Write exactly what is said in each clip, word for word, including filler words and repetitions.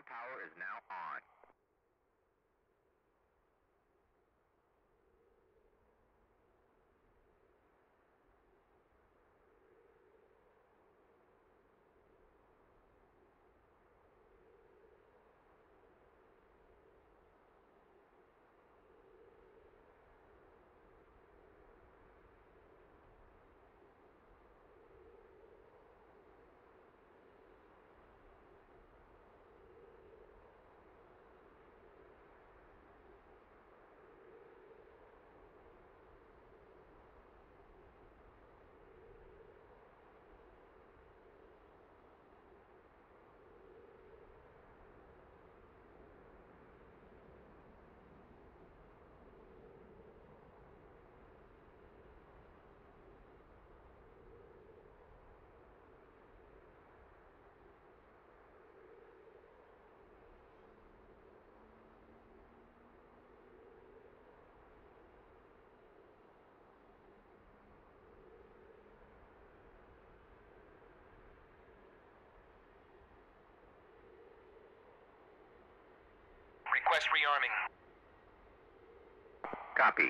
Ground power is now on. Request rearming. Copy.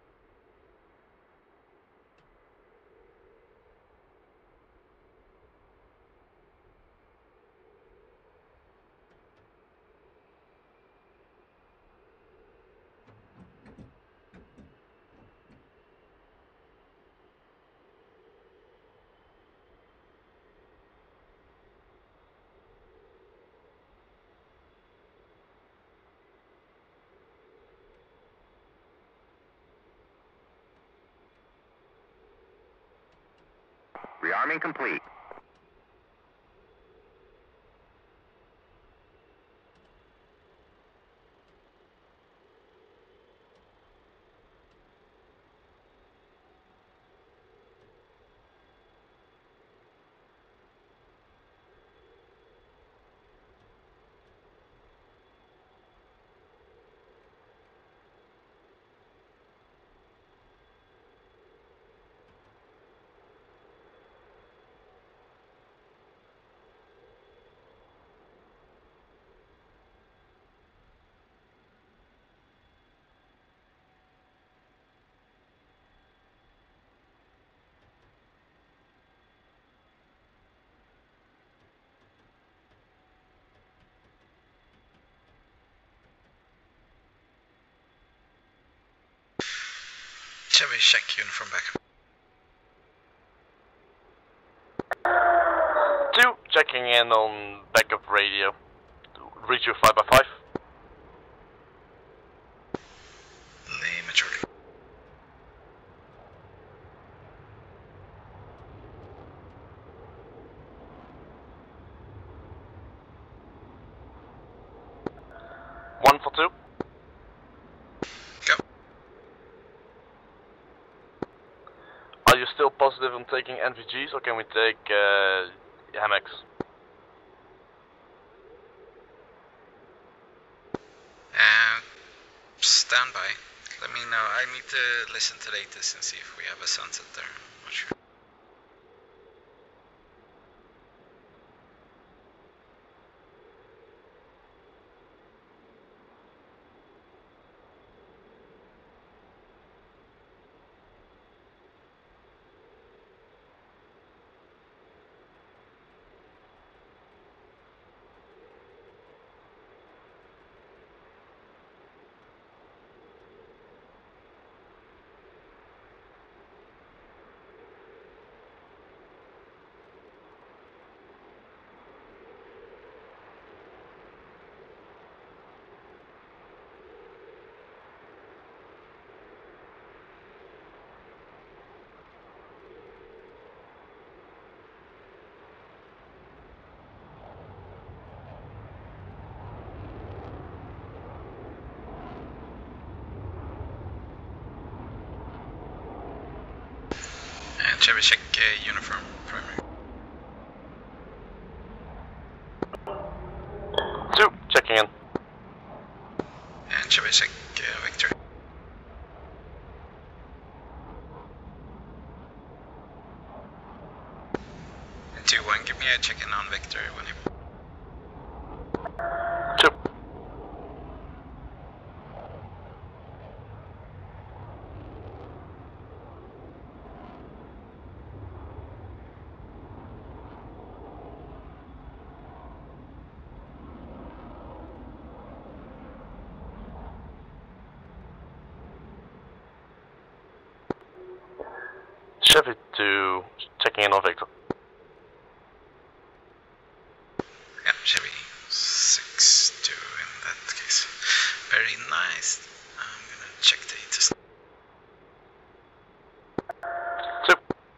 Rearming complete. Chevy, check uniform back. Two, checking in on backup radio. Reach you five by five. The majority. One for two. Go. Are you still positive on taking N V Gs, or can we take uh, Hammocks? Uh, stand by. Let me know. I need to listen to latest and see if we have a sunset there. I'm not sure. And Chevy, check uh, uniform primary. Two, checking in. And Chevy, check uh, Victor. And two one, give me a check in on Victor when you. Chevy to checking in on Victor. Yeah, Chevy six two in that case. Very nice. I'm gonna check data. Two.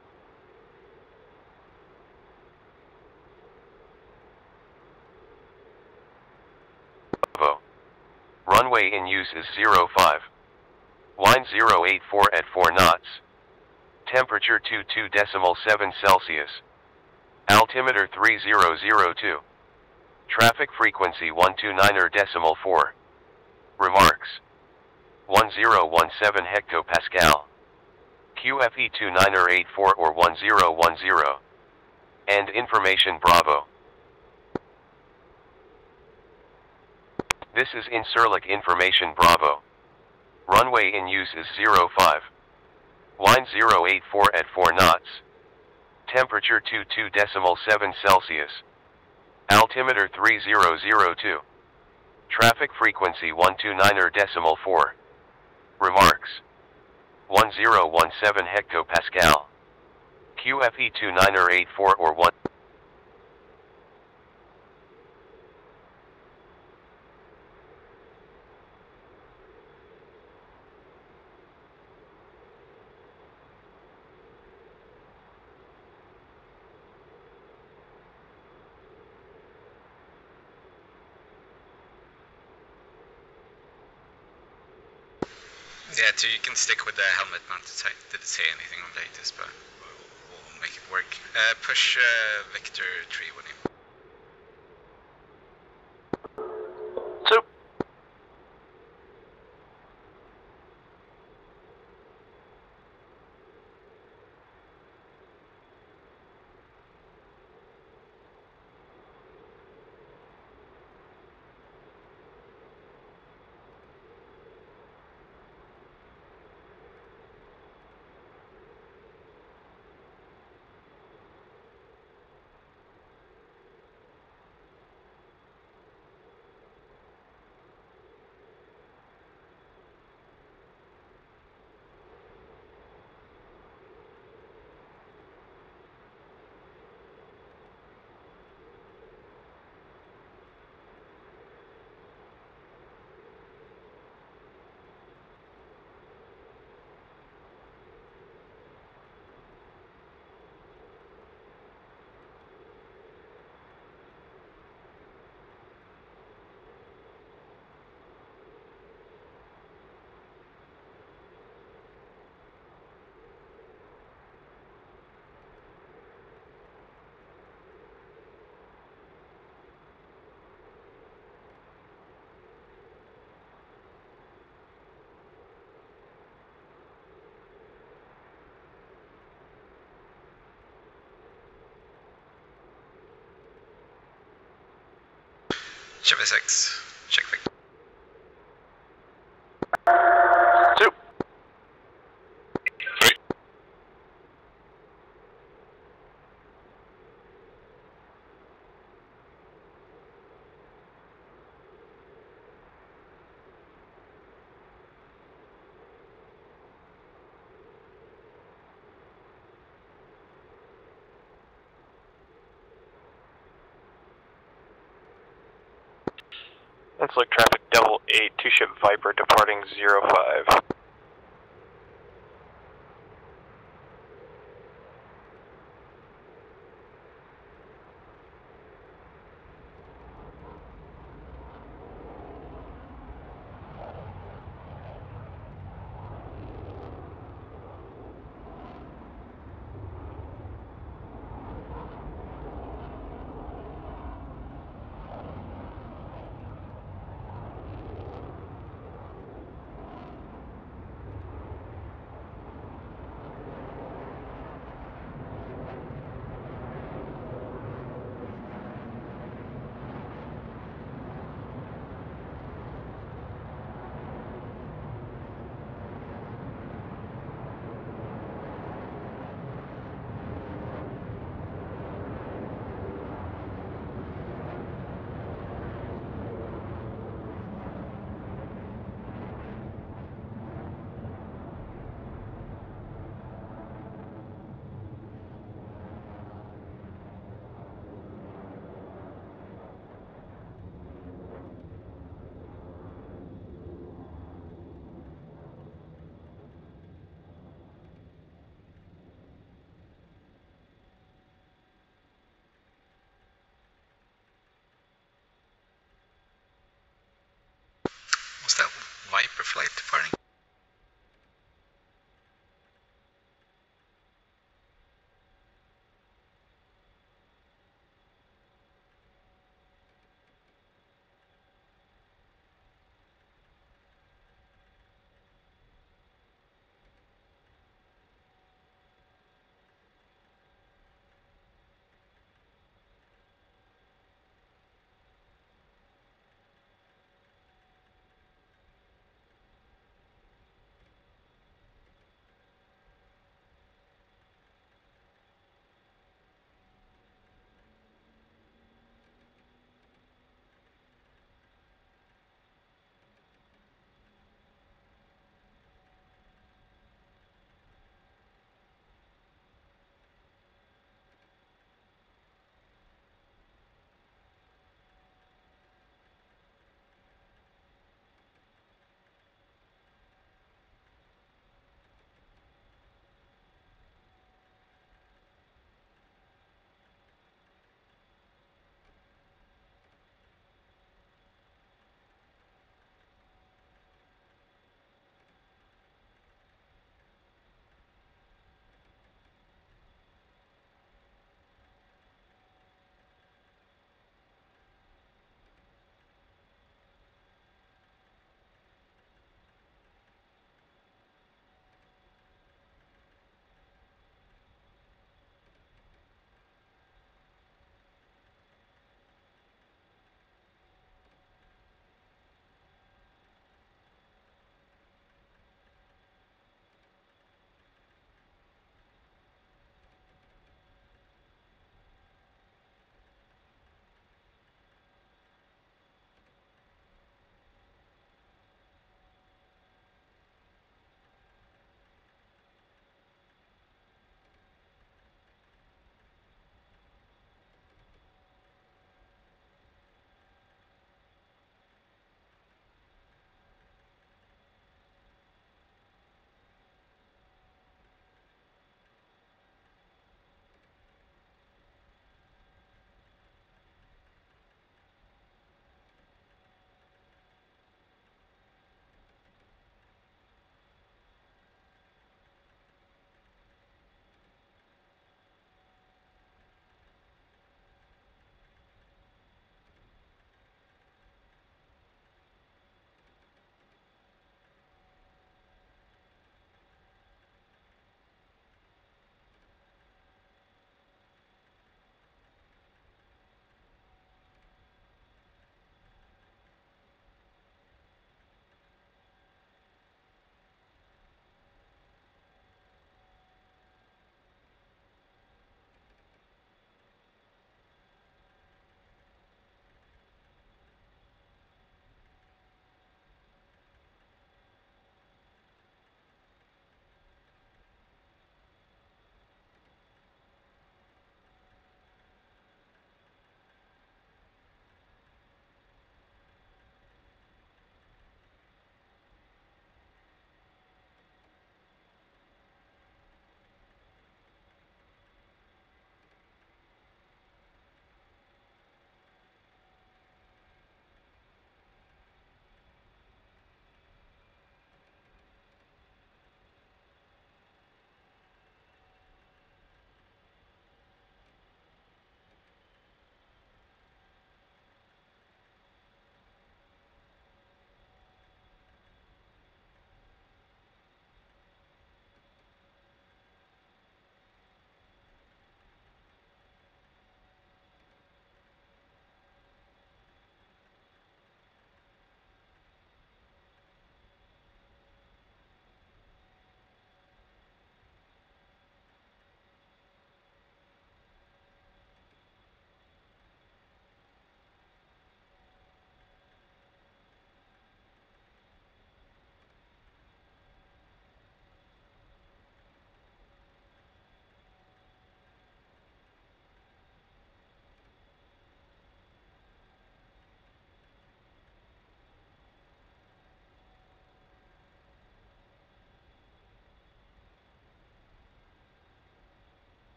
Bravo. Runway in use is zero five. Wind zero eight four at four knots. Temperature twenty-two point seven Celsius. Altimeter three zero zero two. Traffic frequency one twenty-nine point four. Remarks. one zero one seven hectopascal. Q F E two nine eight four or one zero one zero. And information Bravo. This is Incirlik information Bravo. Runway in use is zero five. Wind zero eight four at four knots. Temperature twenty-two point seven Celsius. Altimeter three zero zero two. Traffic frequency one twenty-nine point four. Remarks. one zero one seven hectopascal. Q F E two nine eight four or one. Yeah, so you can stick with the helmet mounted sight. Didn't say anything on latest, but we'll, we'll make it work. Uh, push uh, Victor three when you. Two. Chevy six. Check Victor. Two. Three. Looks like traffic Devil eight, two-ship Viper departing zero five. flight departing.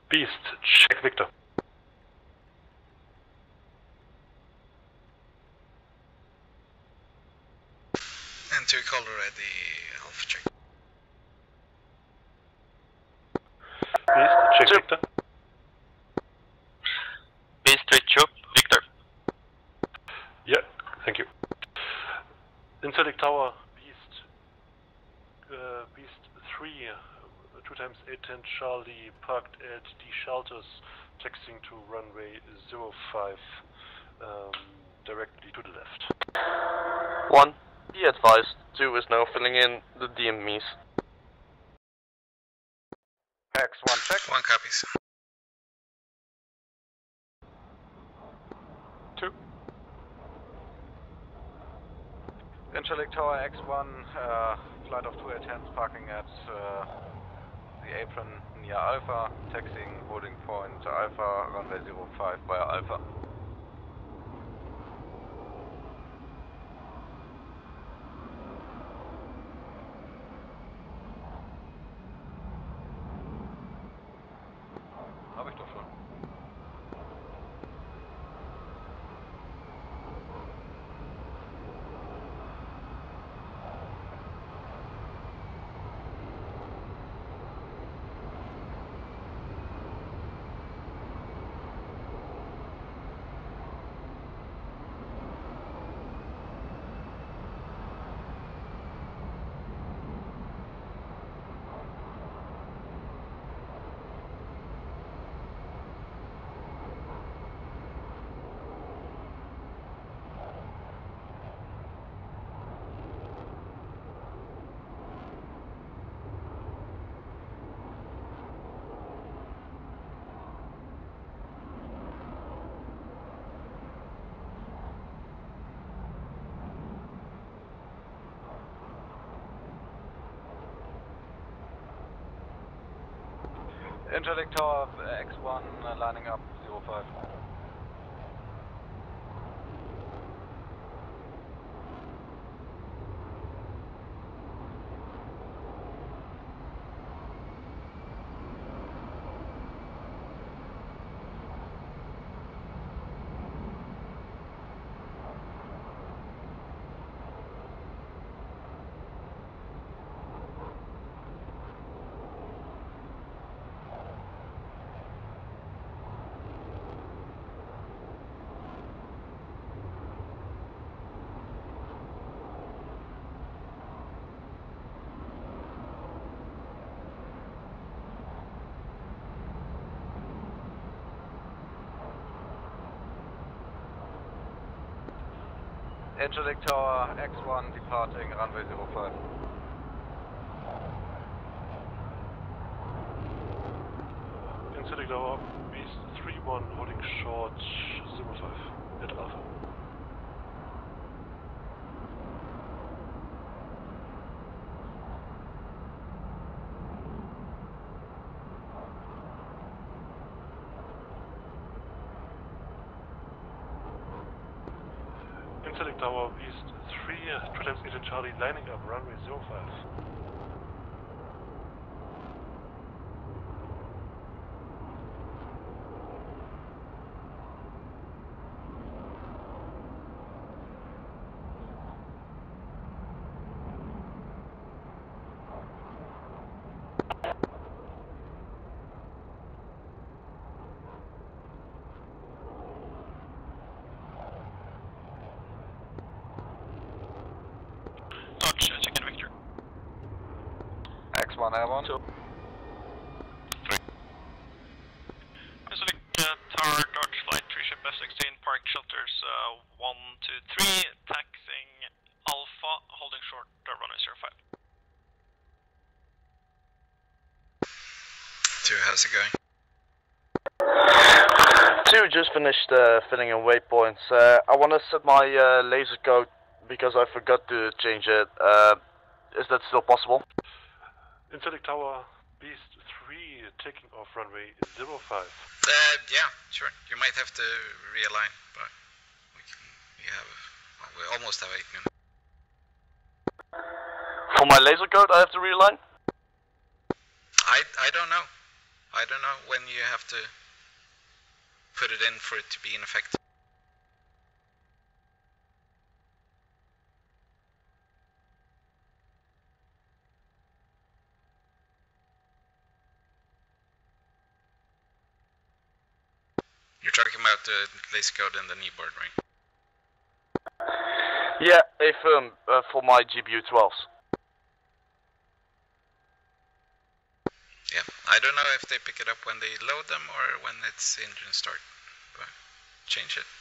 Beast, check Victor. And to color ready, Alpha check. Beast, check Two. Victor. Beast to Chup, Victor. Yeah, thank you. Intellect Tower, Beast. Uh, Beast three, uh, two times eight ten Charlie, parked at D shelters, taxiing to runway zero five, um, directly to the left. One, be advised, two is now filling in the D M Es. X one check. One copies. Two. Intellect Tower X one, uh, flight of two attends parking at uh, the apron near Alpha, taxiing holding point Alpha, runway zero five via Alpha. Hab ich doch schon. Intellect Tower uh, X one uh, lining up zero five. Intellect Tower X one departing runway zero five. Intellect Tower, Beast three one, holding short zero five at Alpha. Intellect Tower, Beast three, two times eight Charlie, lining up runway zero five. Dodge, check in Victor. X one airborne. Two. Three. Intellect uh, Tower, Dodge, flight three ship F sixteen, park shelters uh, one, two, three, taxiing Alpha, holding short uh, runway zero five. Two, how's it going? Two just finished uh, filling in waypoints. Uh, I want to set my uh, laser code because I forgot to change it. Uh, is that still possible? Intellect Tower, Beast three, taking off runway zero five. Uh, yeah, sure. You might have to realign, but we can. We have. Well, we almost have eight minutes. For my laser code, I have to realign? I I don't know. I don't know when you have to put it in for it to be in effect. You're talking about the laser code and the kneeboard, right? Yeah, if um, uh, for my G B U twelves. Yeah, I don't know if they pick it up when they load them or when it's engine start, but change it.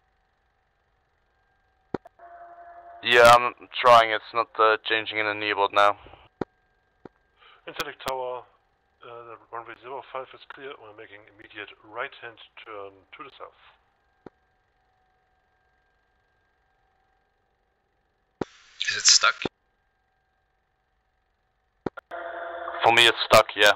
Yeah, I'm trying. It's not uh, changing in the kneeboard now. Intellect Tower, uh, the runway zero five is clear. We're making immediate right-hand turn to the south. Is it stuck? For me, it's stuck. Yeah.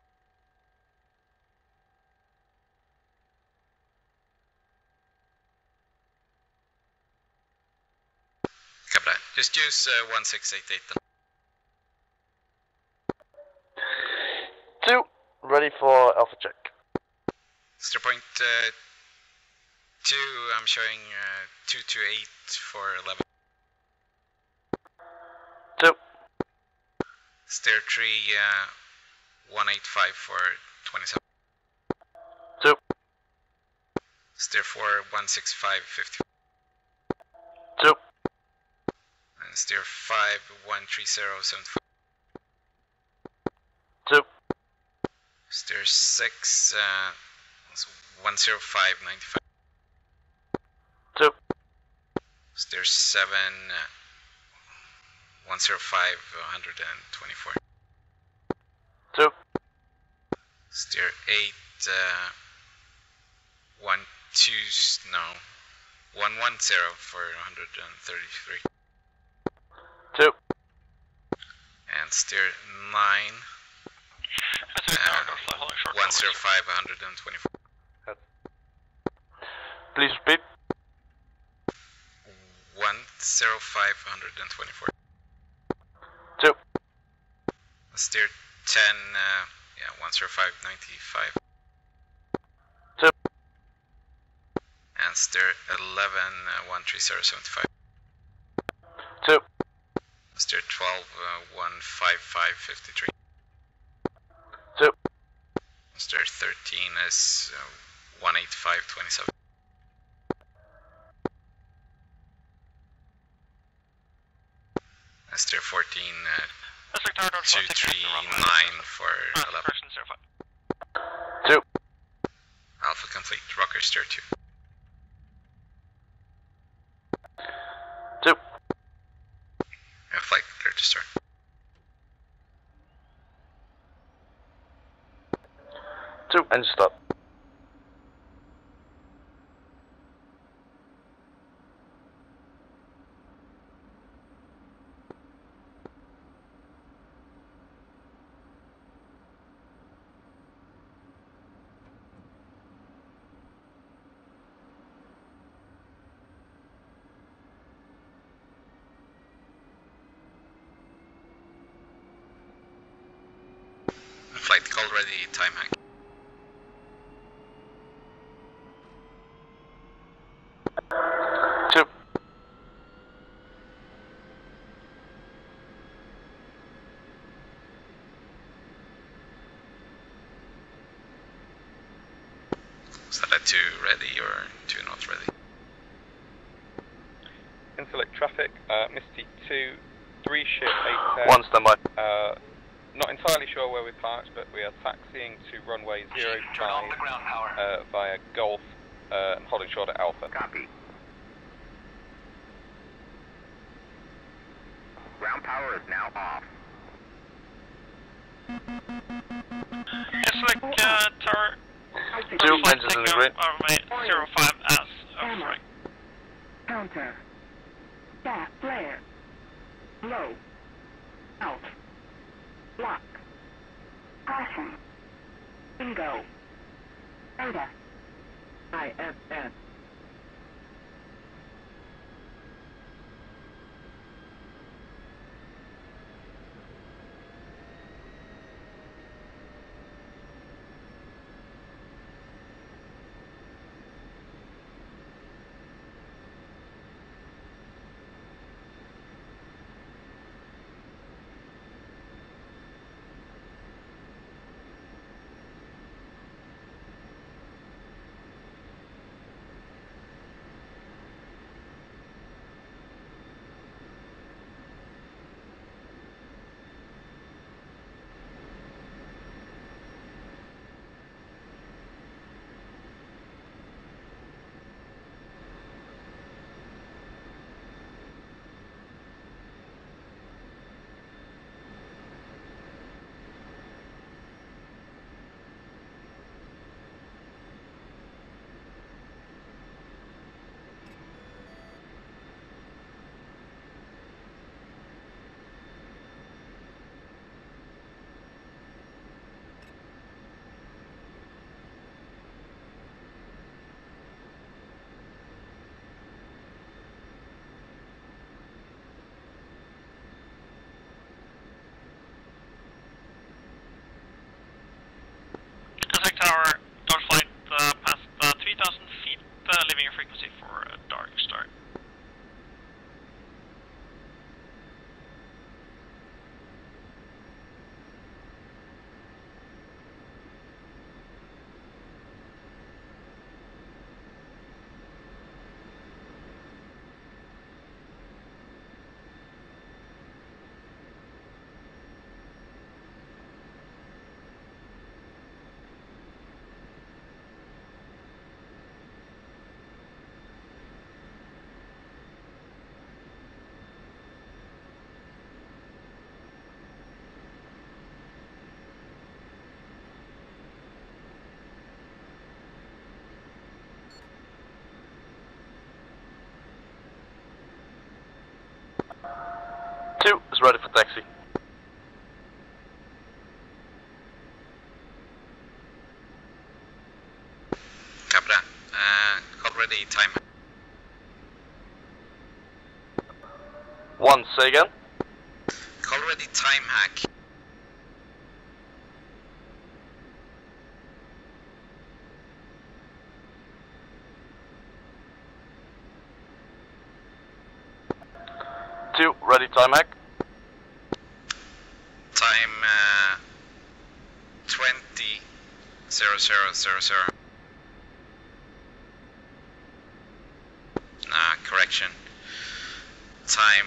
Copy that. Just use uh, one six eight eight then. Two, ready for alpha check. Star point uh, two, I'm showing uh, two two eight for eleven. Two. Stair three, uh, one eight five for twenty-seven. Two. Stair four, one six five, fifty. Two. And stair five, one three zero, seventy-five. Two. Stair six, uh, one zero five, ninety-five. Two. Stair seven, uh, one zero five, one twenty-four. Two. Stair eight, uh, one two, no, one one zero for one thirty-three. Two. And stair nine, uh, one zero five, one twenty-four. Please repeat. one zero five, one twenty-four. Two. Stair ten, uh, yeah, one zero five, ninety-five. Two. And stair eleven, uh, one three zero, seventy-five. Two. Stair twelve, uh, one five five, fifty-three. Two. Stair thirteen is uh, one eight five, twenty-seven. And stair fourteen, uh, two three nine for eleven. Two. Alpha complete, rocker stair two. Two. And flight clear to start. Two. And stop. Flight call ready, time hack. Two. Is that a two ready or two not ready? Intellect traffic, uh, Misty two, three ship eight ten. One standby. Uh, not entirely sure where we parked, but we are taxiing to runway zero five uh, via Golf uh, and holding short at Alpha. Copy. Ground power is now off. Yes, like, uh, tower. Two engines in the grid. Runway zero five as of right. Counter. Staff flare. Low. Out. Block. Caution. Bingo. Beta. I S S. a frequency for a dark star. Two is ready for taxi. Copy that. Uh, call ready, time. One, say again. Call ready, time hack. Two, ready, time hack. Time uh, twenty zero zero zero zero. Nah, correction. Time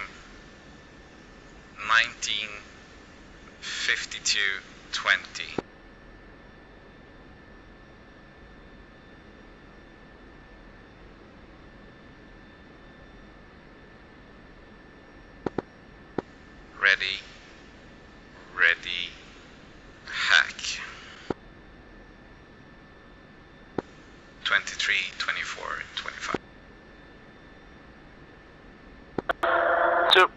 nineteen fifty-two twenty. Ready, ready, hack. twenty-three, twenty-four, twenty-five. Two.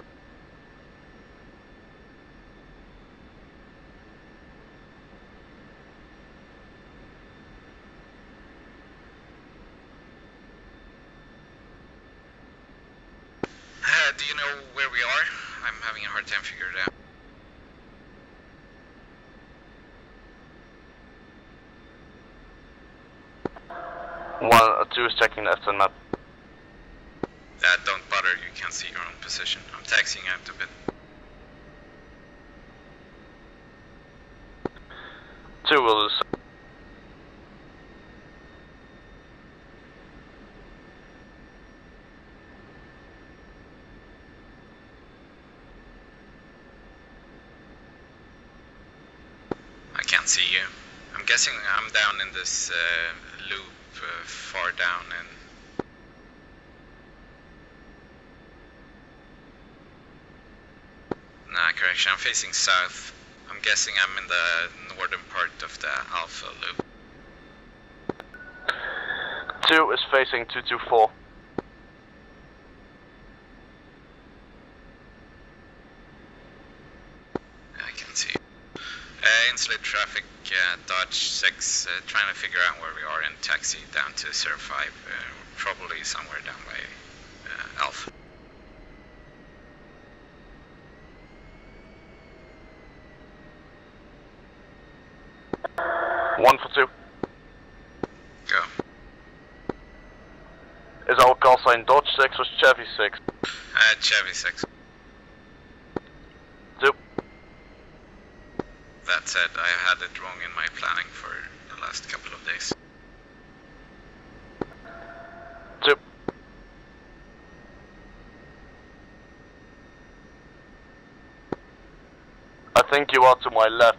Uh, do you know where we are? I'm having a hard time figuring it out. One, uh, two is checking the F ten map. Uh, don't bother, you can't see your own position. I'm taxiing out a bit. Two will lose. I can't see you. I'm guessing I'm down in this uh, loop uh, far down and nah, correction, I'm facing south. I'm guessing I'm in the northern part of the Alpha loop. Two is facing two two four. I can see. Uh, insulate traffic, uh, Dodge six, uh, trying to figure out where we are in taxi down to zero five, uh, probably somewhere down by uh, Alpha. One for two. Go. Is our call sign Dodge six or Chevy six? Uh, Chevy six. Two. That said, I had it wrong in my planning for the last couple of days. Two. I think you are to my left.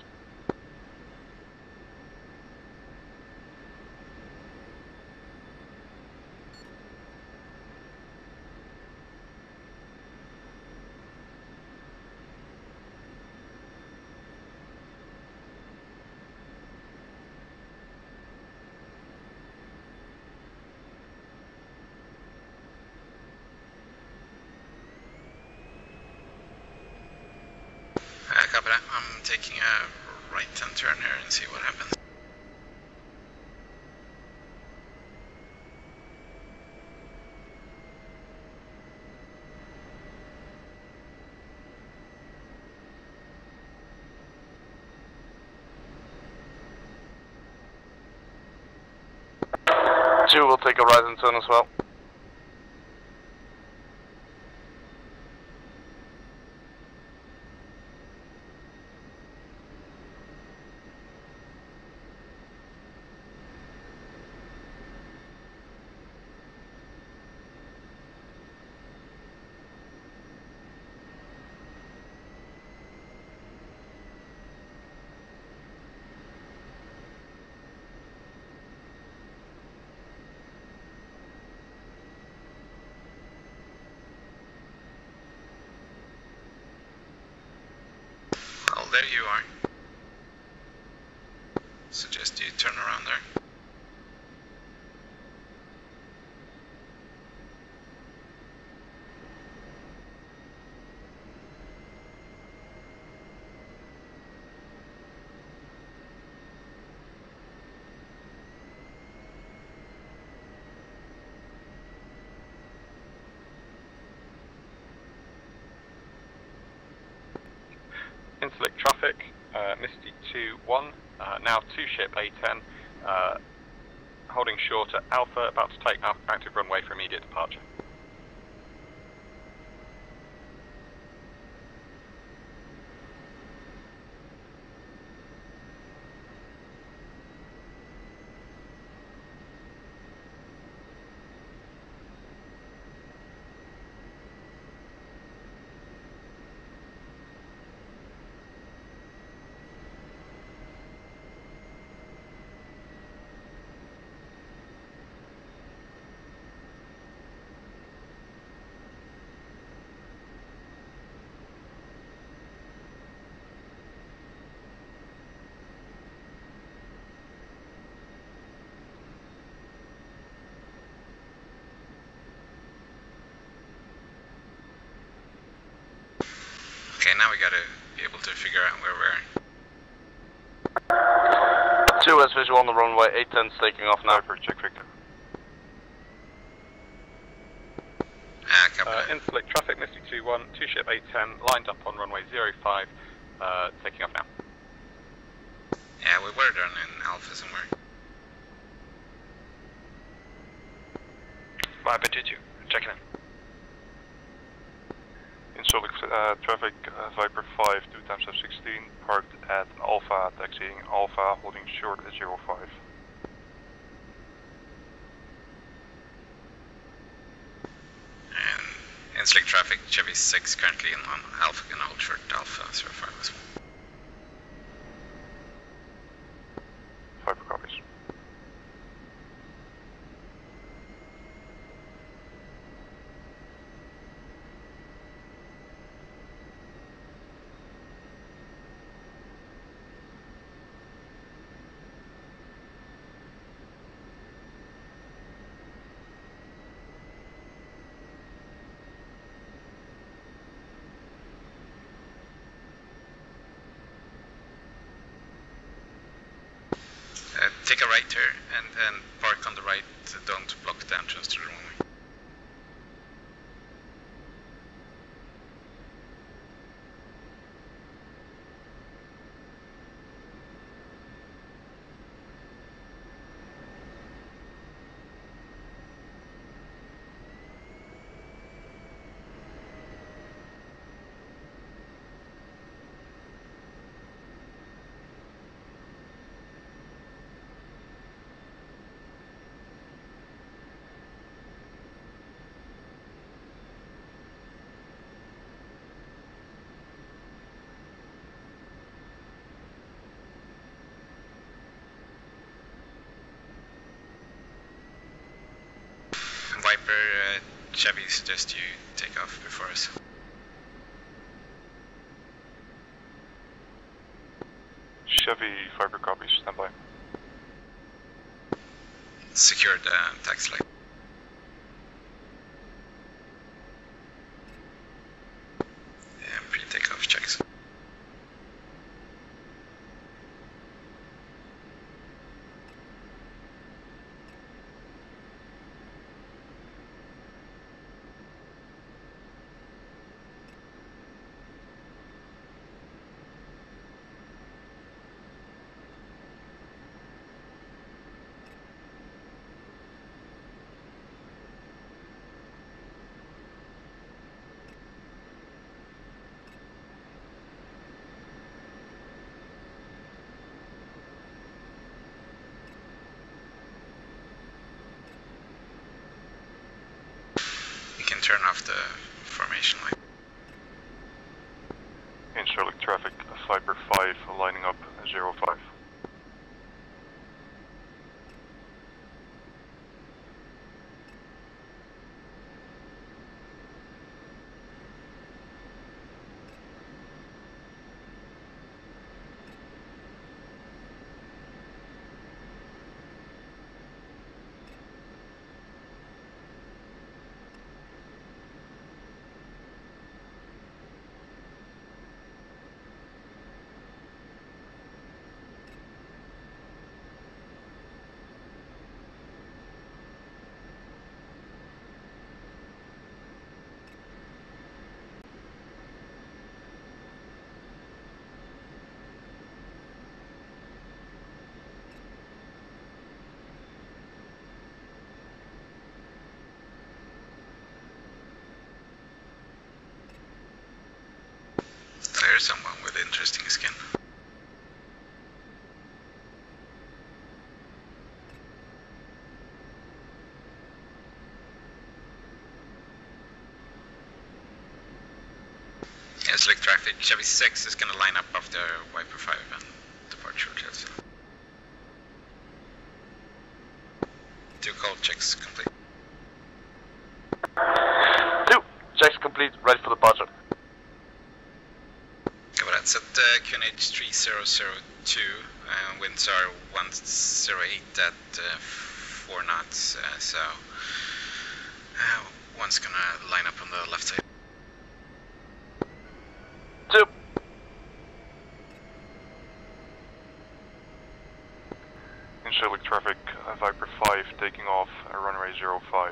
Uh, copy that. I'm taking a right hand turn here and see what happens. two will take a right and turn as well. Well, there you are. Suggest you turn around there. Inselect traffic, uh, Misty two one, uh, now two ship A ten, uh, holding short at Alpha, about to take active runway for immediate departure. Okay, now we gotta be able to figure out where we're. two has visual on the runway, eight ten's taking off now. For check Victor. Ah, copy. Uh, Inselect traffic, Misty two one, two ship A ten, lined up on runway zero five, uh, taking off now. Yeah, we were down in Alpha somewhere. Viper two two, checking in. Insolent uh, traffic, uh, Viper five, two times F sixteen, parked at Alpha, taxiing Alpha, holding short at zero five. And Inselect traffic, Chevy six currently in on Alpha, gonna hold short Alpha zero five as well. Viper copies. Uh, take a right here and, and park on the right, uh, don't block the entrance to the runway. Viper, uh, Chevy suggest you take off before us. Chevy, Viper copies, stand by. Secure the taxi light. And pre-takeoff checks. turn off the formation light. Incirlic traffic, Viper five lining up zero five. There's someone with interesting skin. Yes, like traffic. Chevy six is gonna line up after Viper five and departure checks. Two cold checks complete. Two checks complete, ready for departure. Cover that. Set uh, Q N H three zero zero two, uh, winds are one zero eight at uh, four knots, uh, so uh, one's gonna line up on the left side. Two. Incirlic traffic, Viper five taking off uh, runway zero five.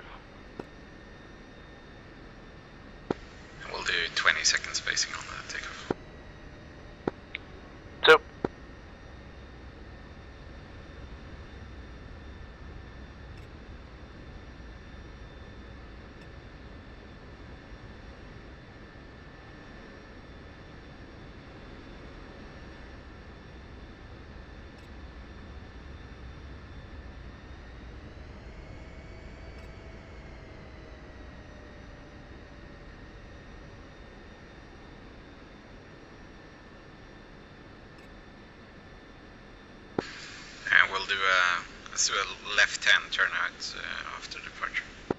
And we'll do twenty second spacing on the takeoff. Two. And we'll do a, let's do a left hand turnout uh, after departure.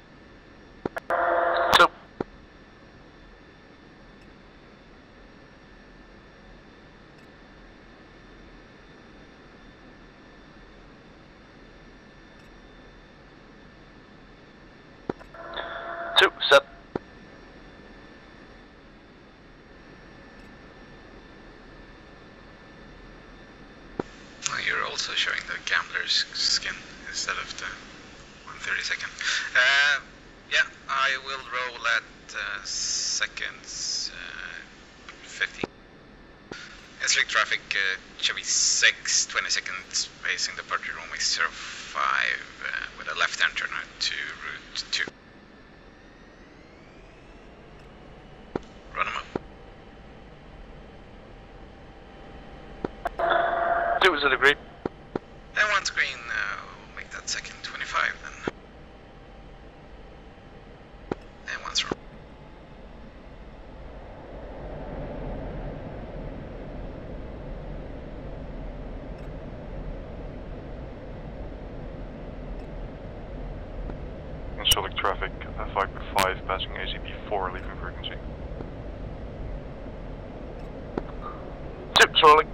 Two. Two, set. Well, you're also showing the gambler's skin instead of the one thirty second. Uh, yeah, I will roll at uh, seconds uh, fifteen. Incirlic traffic, uh, Chevy six, twenty seconds facing departure runway zero five uh, with a left hand turnout to route two. Run them up. Two is in agreed. And one screen, uh, we'll make that second twenty-five then. And one's wrong. Incirlic traffic, uh, Viper five passing A C B four leaving frequency. Two, swirling.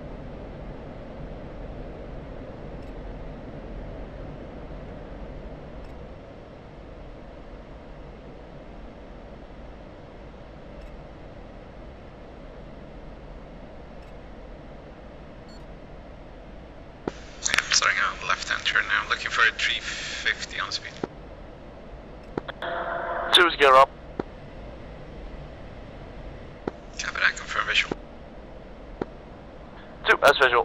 Yeah, I'm starting out left hand turn now. Looking for a three fifty on speed. Two is gear up. Copy that, confirm visual. Two, as visual.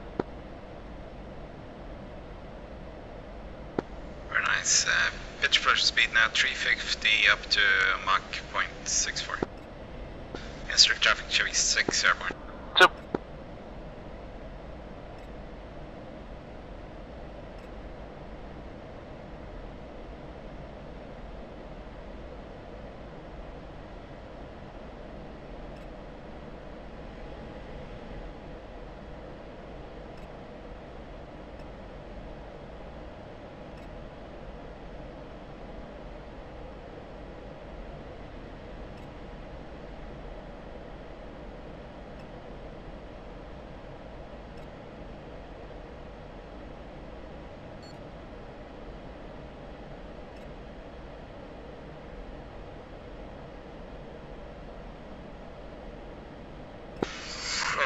Very nice. Uh, pitch approach speed now three fifty up to Mach point six four. Incirlic traffic, Chevy six airborne. Two.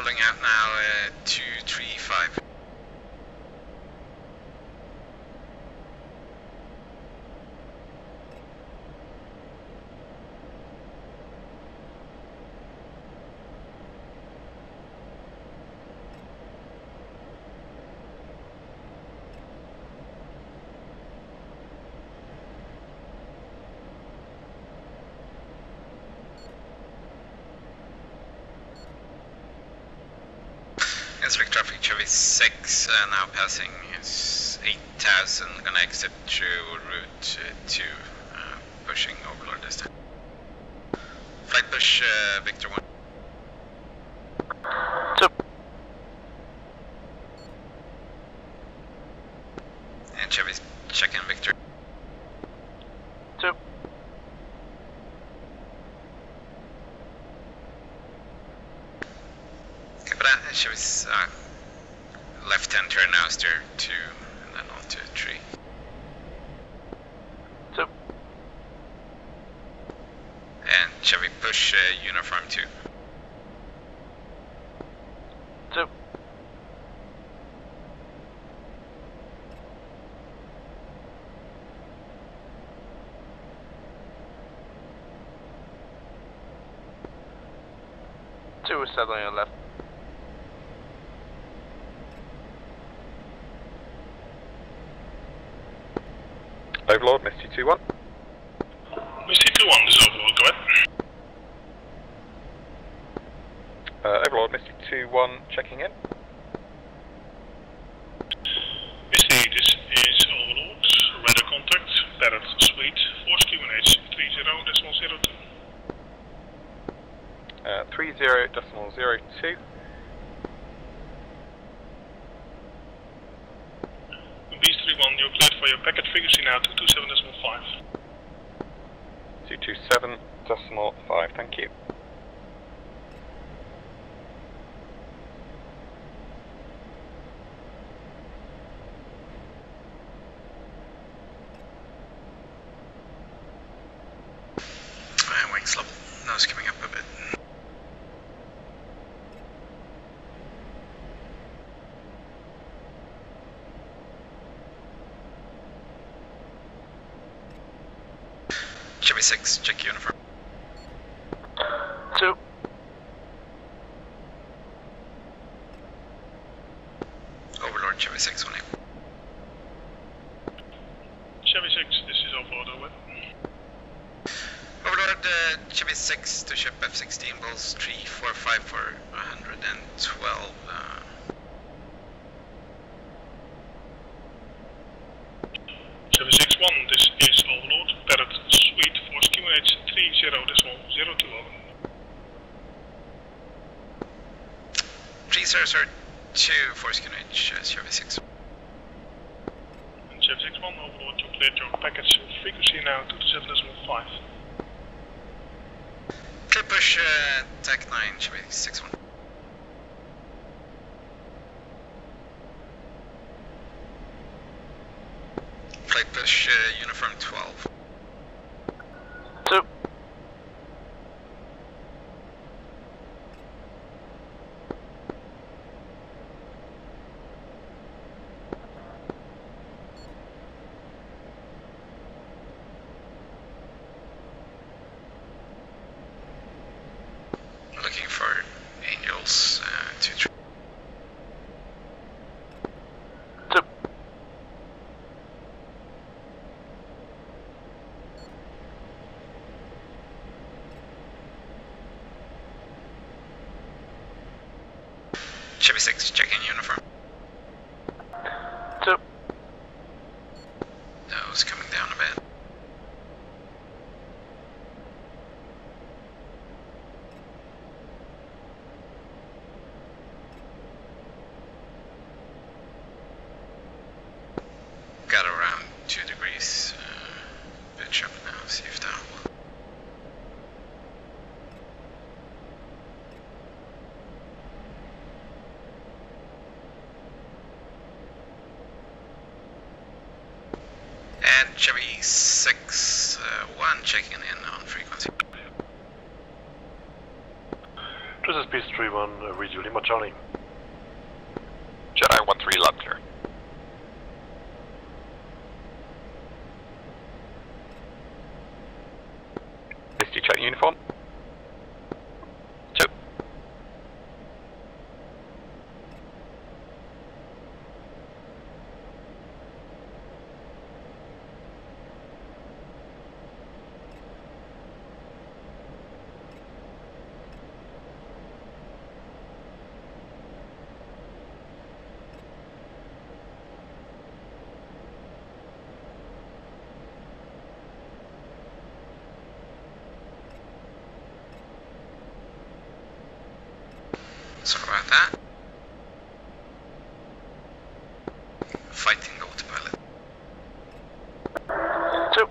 holding out now, uh, two three five. Inspect traffic Chevy six, uh, now passing eight thousand, gonna exit through route uh, two, uh, pushing Overlord this time. Flight push uh, Victor one. Two. And Chevy's checking Victor. Two. Chevy's uh, left hand turn now, steer two, and then on to three. Two. And Chevy push uh, uniform two. Two. Two is settling on left. Overlord, Misty two one. Misty two one, this is Overlord, go ahead. Uh, Overlord, Misty two one, checking in. Misty, this is Overlord, radar contact, Parrot Suite, Force Q N H three zero decimal zero two. Uh, three zero decimal zero two. Beast three one, you're cleared for your packet frequency now, two two seven decimal five. two two seven decimal five, thank you. Uh, wings level, nose coming up a bit. Chevy six, check uniform. Two. Overlord, Chevy six one eight. Chevy six, this is Overlord, over. Overlord, uh, Chevy six to ship F sixteen balls three four five for one hundred twelve. Uh, Chevy six one, this is Overlord, Parrot Suite, Force Q N H three zero decimal zero two, over. three zero zero two, Force Q N H, uh, Chevy six. And Chevy six one, Overlord, you cleared your package frequency now, two two seven decimal five. Clear push, uh, Tech nine, Chevy six one. Flight push, uh, uniform twelve. Two. Looking for angels, uh, two three. Two. Chevy six, check in uniform. Two. Nose coming down a bit. Got around two degrees. Uh, pitch up now, see if that will. And Chevy six one checking in on frequency. This is Beast three one, uh, read you, Lima Charlie. Jedi one three, loud clear. Misty check uniform. Two. Sorry about that. Fighting autopilot. Two.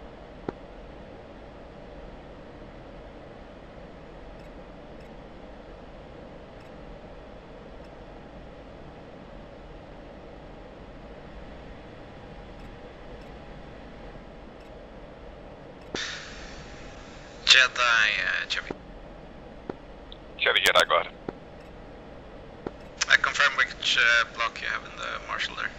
Jedi, uh, Chevy. Chevy Jedi, go ahead. I confirm which uh, block you have in the Marshal there.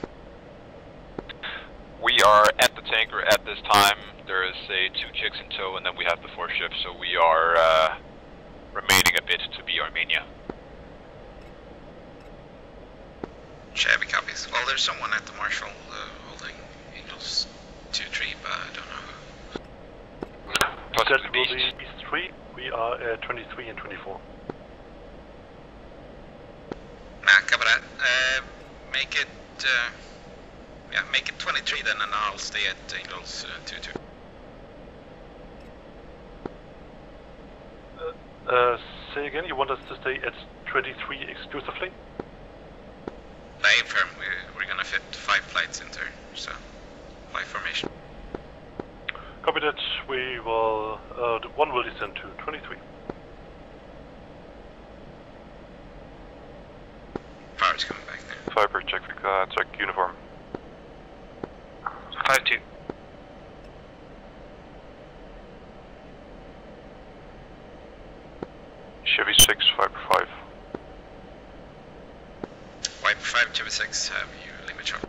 We are at the tanker at this time. There is a two chicks in tow, and then we have the four ships, so we are uh, remaining a bit to be Armenia. Chevy copies. Well, there's someone at the Marshal uh, holding Angels two three, but I don't know who. That will be Beast three, we are at twenty-three and twenty-four. Nah, cover that. Uh, make it, uh, yeah, make it twenty-three then, and I'll stay at Angels uh, two two. Uh, uh, say again, you want us to stay at twenty-three exclusively? I affirm, we're, we're gonna fit five flights into her, so, five formation. Copy that, we will, uh, the one will descend to twenty-three. Power's coming back there. Viper, check, uh, check uniform. five two. Chevy six, Viper five. Viper five, Chevy six, have you Lima Charlie?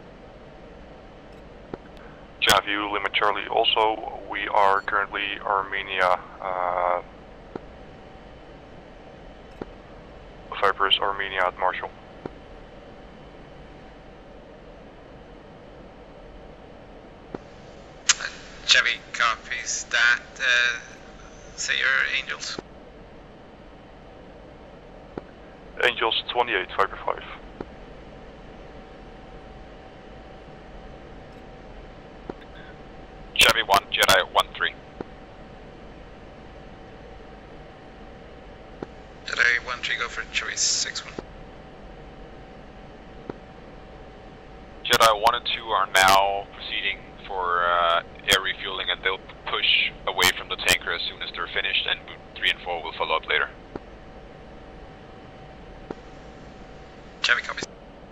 Have you Lima Charlie also? We are currently Armenia. Uh, Viper is Armenia at Marshall. Chevy copies that, uh, say your Angels. Angels twenty-eight, Viper five. Chevy one, Jedi one three. Jedi one three, go for Chevy six one. Jedi one and two are now proceeding for uh, air refueling, and they'll push away from the tanker as soon as they're finished, and three and four will follow up later. Chevy copies.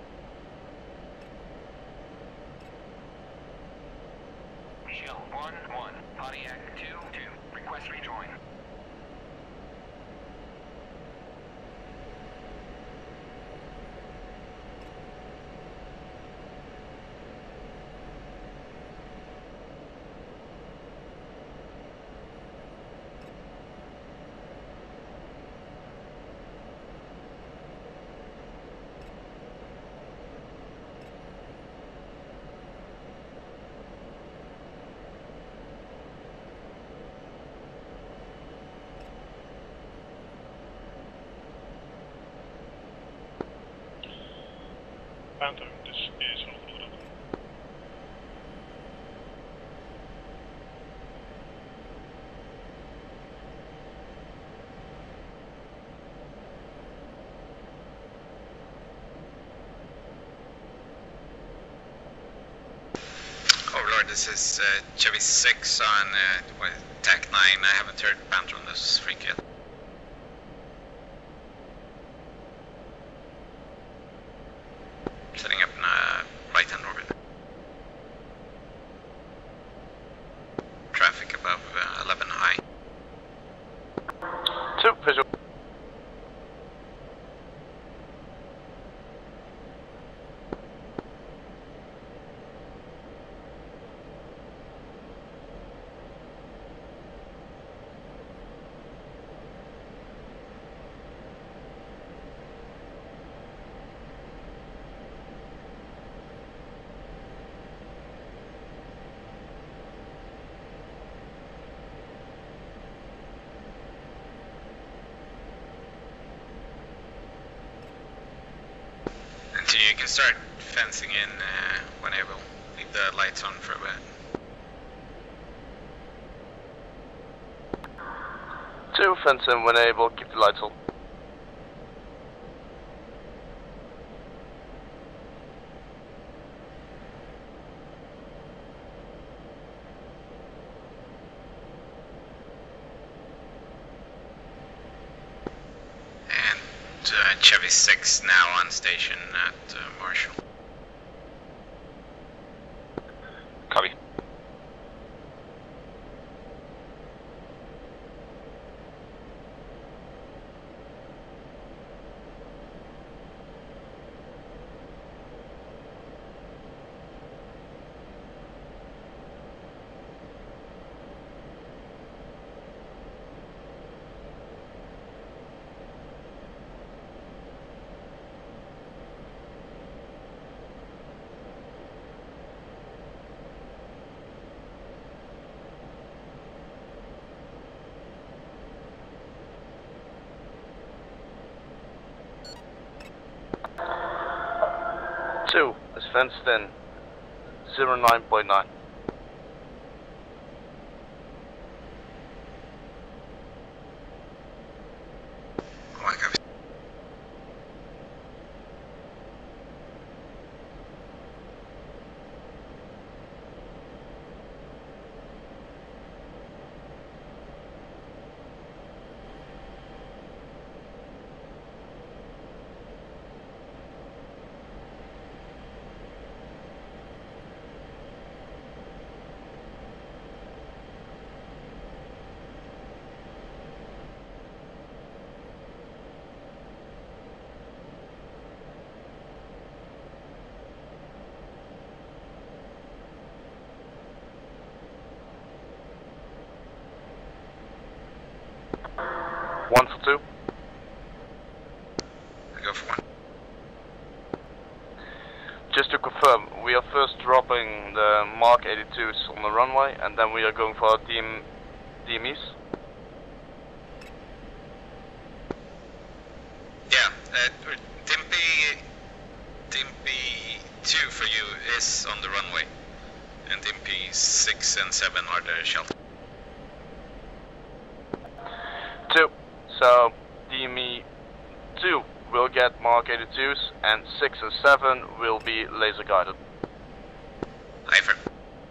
Shield one one, Pontiac two two, request rejoin. Phantom, this is overload. Overlord, this is uh, Chevy six on uh, what, T A C nine. I haven't heard Panther on this freak yet. Setting up in a right-hand orbit. Traffic above uh, eleven high. Two, visual. So you can start fencing in uh, when able. Leave the lights on for a bit. Two, fence in when able, keep the lights on. And uh, Chevy six now on station at uh, Marshall. Copy. Two is fenced in, zero nine point nine. Oh my God. One for two. I go for one. Just to confirm, we are first dropping the Mark eighty-twos on the runway, and then we are going for our D M D M Es. Yeah, uh, Dimpy, Dimpy two for you is on the runway, and Dimpy six and seven are the shelter. Two. So D M E two will get Mark eighty-twos, and six and seven will be laser guided. Aye, for.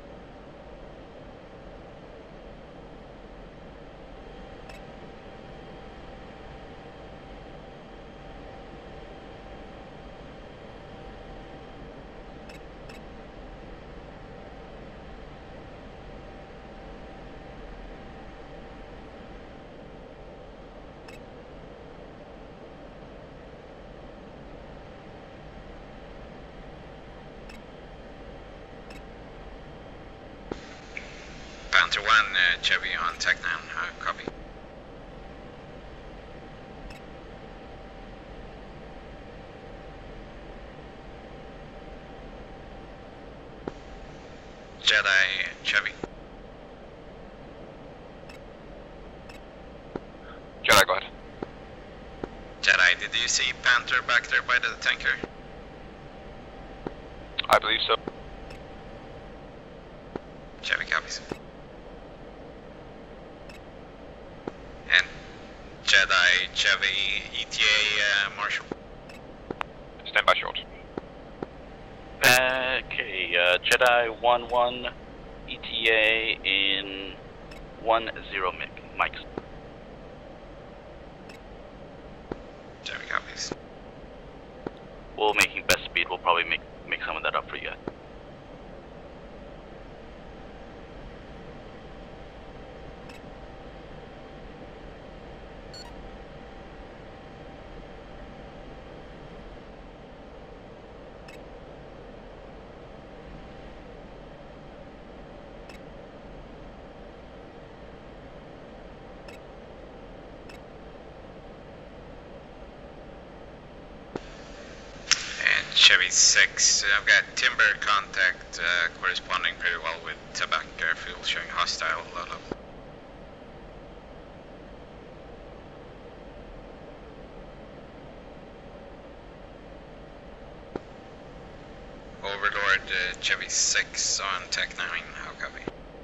Panther one, uh, Chevy on Tech nine, uh, copy. Jedi, Chevy. Jedi, go ahead. Jedi, did you see Panther back there by the tanker? I believe so. Chevy copies. And Jedi, Chevy, E T A, uh, Marshall. Stand by short. Okay, uh, Jedi one one, E T A in one zero mic, mics. Chevy copies. We're making best speed, we'll probably make, make some of that up for you guys. Chevy six, I've got timber contact uh, corresponding pretty well with Tabac airfield showing hostile low level. Chevy six on Tech nine, how copy?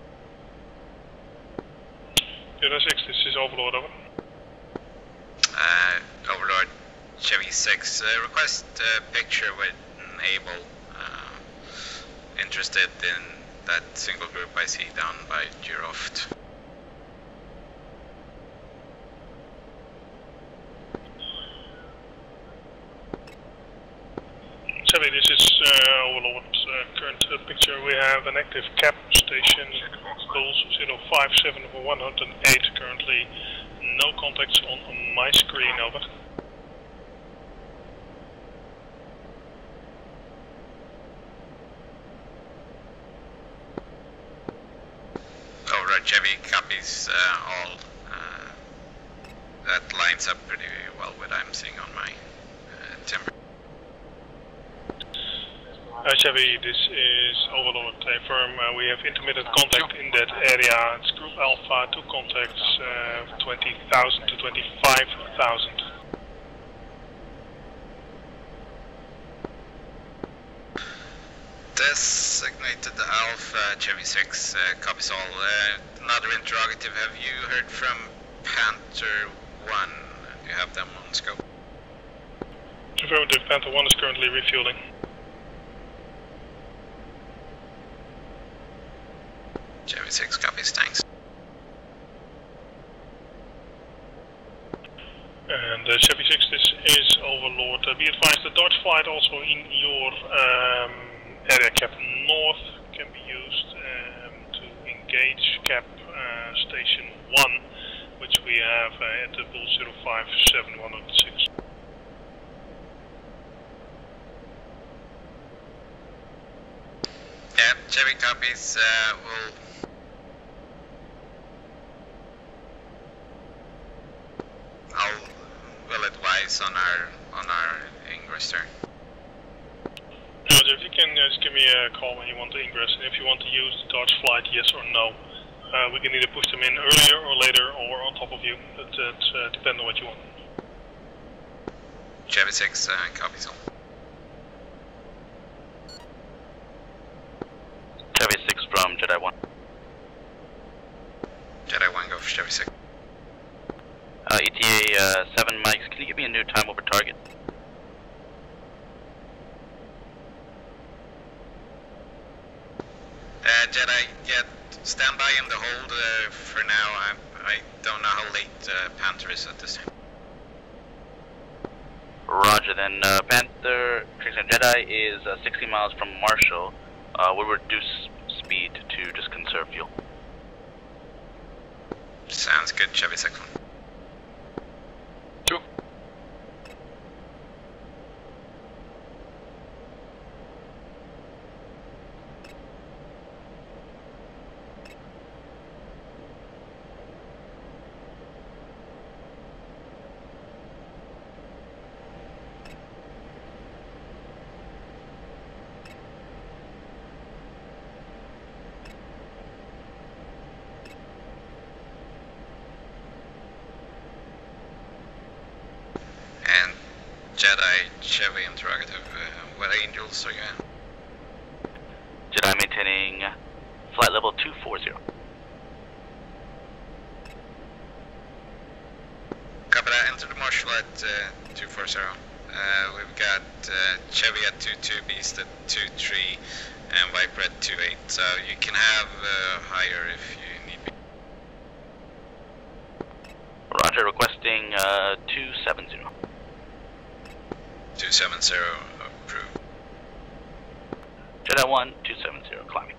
Jedi six, this is Overlord, over. Uh, Overlord, Chevy six, uh, request a picture with Able. Uh, interested in that single group I see down by Giroft. Chevy, this is uh, Overlord. Uh, current uh, picture, we have an active cap station, calls zero five seven for one hundred eight currently. No contacts on, on my screen, over. Overlord, Chevy copies uh, all. Uh, that lines up pretty well with what I'm seeing on my uh, timber. Uh, Chevy, this is Overlord. A firm, uh, we have intermittent contact in that area. It's Group Alpha, two contacts, uh, twenty thousand to twenty-five thousand. Designated Alpha, Chevy six, uh, copies all. Uh, another interrogative, have you heard from Panther one? Do you have them on scope? Affirmative, Panther one is currently refueling. Chevy six copies, thanks. And uh, Chevy six, this is Overlord. Uh, be advised, the Dodge flight also in your um, area cap north can be used um, to engage cap uh, station one, which we have uh, at the Bull zero five seven one oh six. Yeah, Chevy copies, uh, we'll I'll will advise on our on our ingress there. Roger, if you can uh, just give me a call when you want to ingress, and if you want to use the Dodge flight, yes or no. Uh, we can either push them in earlier or later or on top of you. It uh, depends on what you want. Chevy six, uh, copies all. Chevy six from Jedi one. Jedi one, go for Chevy six. Uh, E T A uh, seven mics, can you give me a new time over target? Uh, Jedi, yeah, stand by in the hold uh, for now. I, I don't know how late uh, Panther is at this time. Roger, then uh, Panther Trixie Jedi is uh, sixty miles from Marshall. Uh, we'll reduce speed to just conserve fuel. Sounds good, Chevy six one. Two. And Jedi, Chevy interrogative, uh, what angels are you at? Jedi maintaining flight level two forty. Copy that, enter the Marshall at uh, two forty. Uh, we've got uh, Chevy at two two, Beast at two three, and Viper at two eight, so you can have uh, higher if you need be. Roger, requesting uh, two seventy. two seven zero, approved. Jedi one, two seventy, climbing.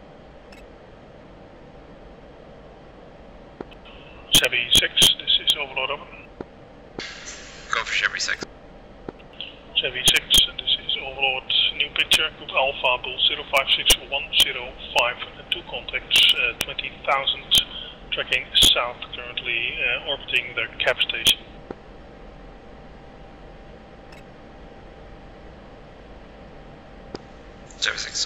Chevy six, this is Overlord. Group Alpha, Bull zero five six one zero five, two contacts, uh, twenty thousand, tracking south, currently uh, orbiting the cap station. zero six.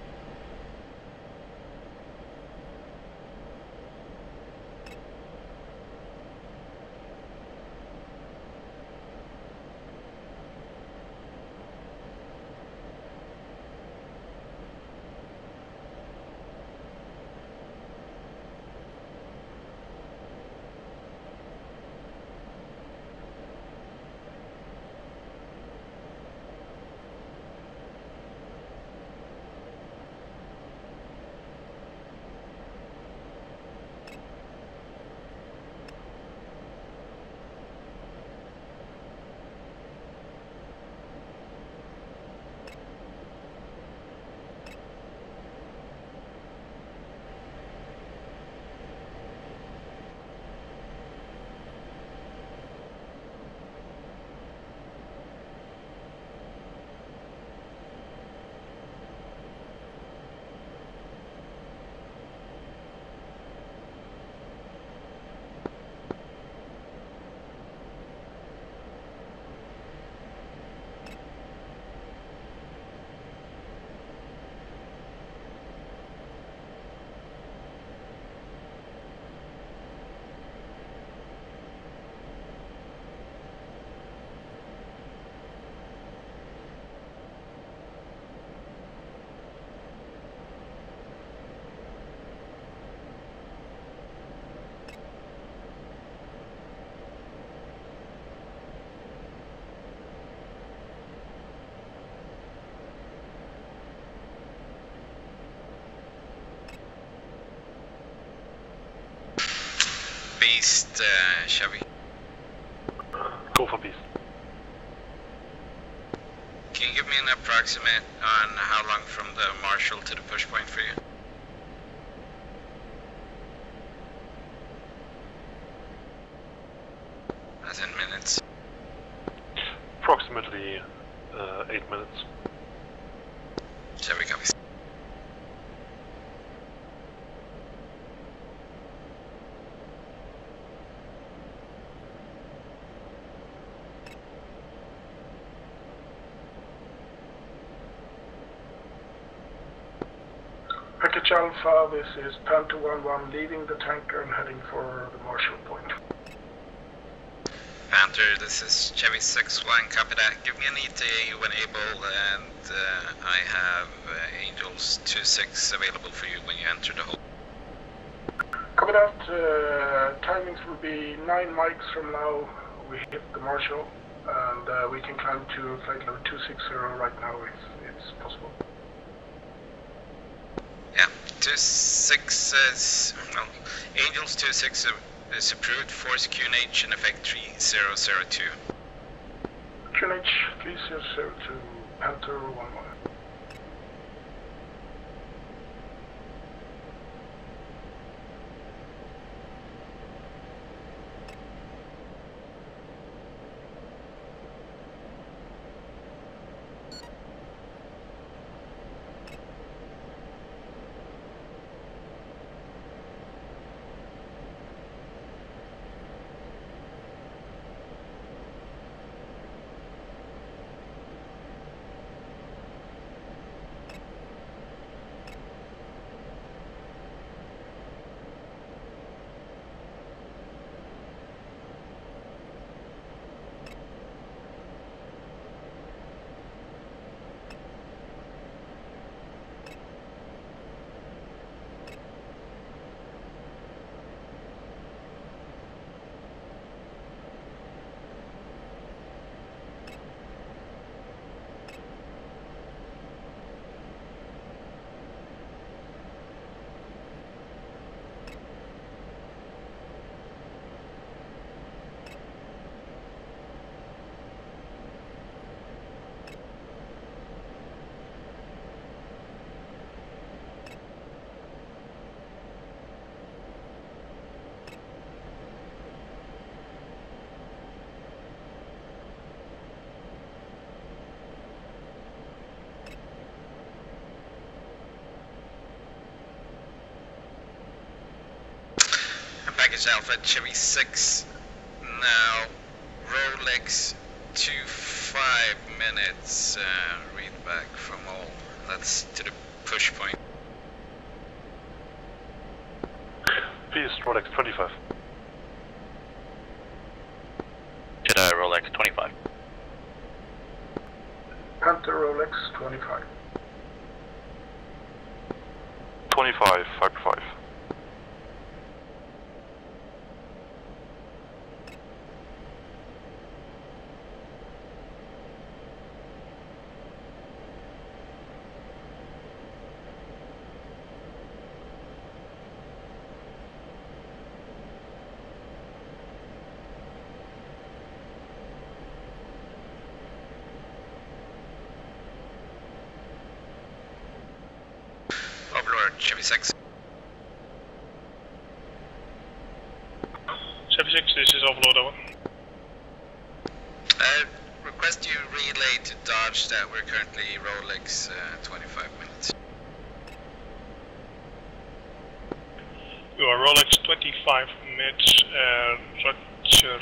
Beast, uh, Chevy. Go for Beast. Can you give me an approximate on how long from the Marshall to the push point for you? As in minutes. Approximately uh, eight minutes. Chevy copies. Package Alpha, this is Panther one one leaving the tanker and heading for the Marshall point. Panther, this is Chevy six one, copy that. Give me an E T A when able, and uh, I have uh, Angels two six available for you when you enter the hole. Copy that. Uh, timings will be nine mics from now. We hit the Marshall, and uh, we can climb to flight level two six zero right now if it's possible. Yeah, two six is, well, Angels two six is approved, force Q N H in effect three zero zero two. Q N H three zero zero two, Panther one one. package Alpha, Chevy six, now Rolex two five minutes, uh, read back from all, that's to the push point. Beast, Rolex twenty-five. Jedi Rolex twenty-five. Panther Rolex twenty-five. twenty-five, Viper five. Overlord, Chevy six. Chevy six, this is Overlord, over. Uh, request you relay to Dodge that we're currently Rolex uh, twenty-five minutes. You are Rolex twenty-five minutes, uh, Roger.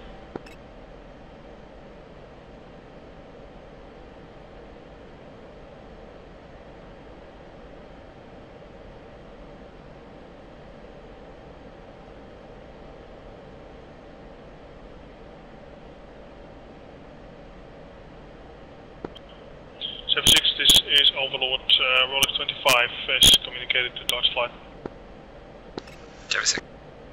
seven six, this is Overlord, uh, Rolex twenty-five is communicated to Dodge Flight. Chevy six.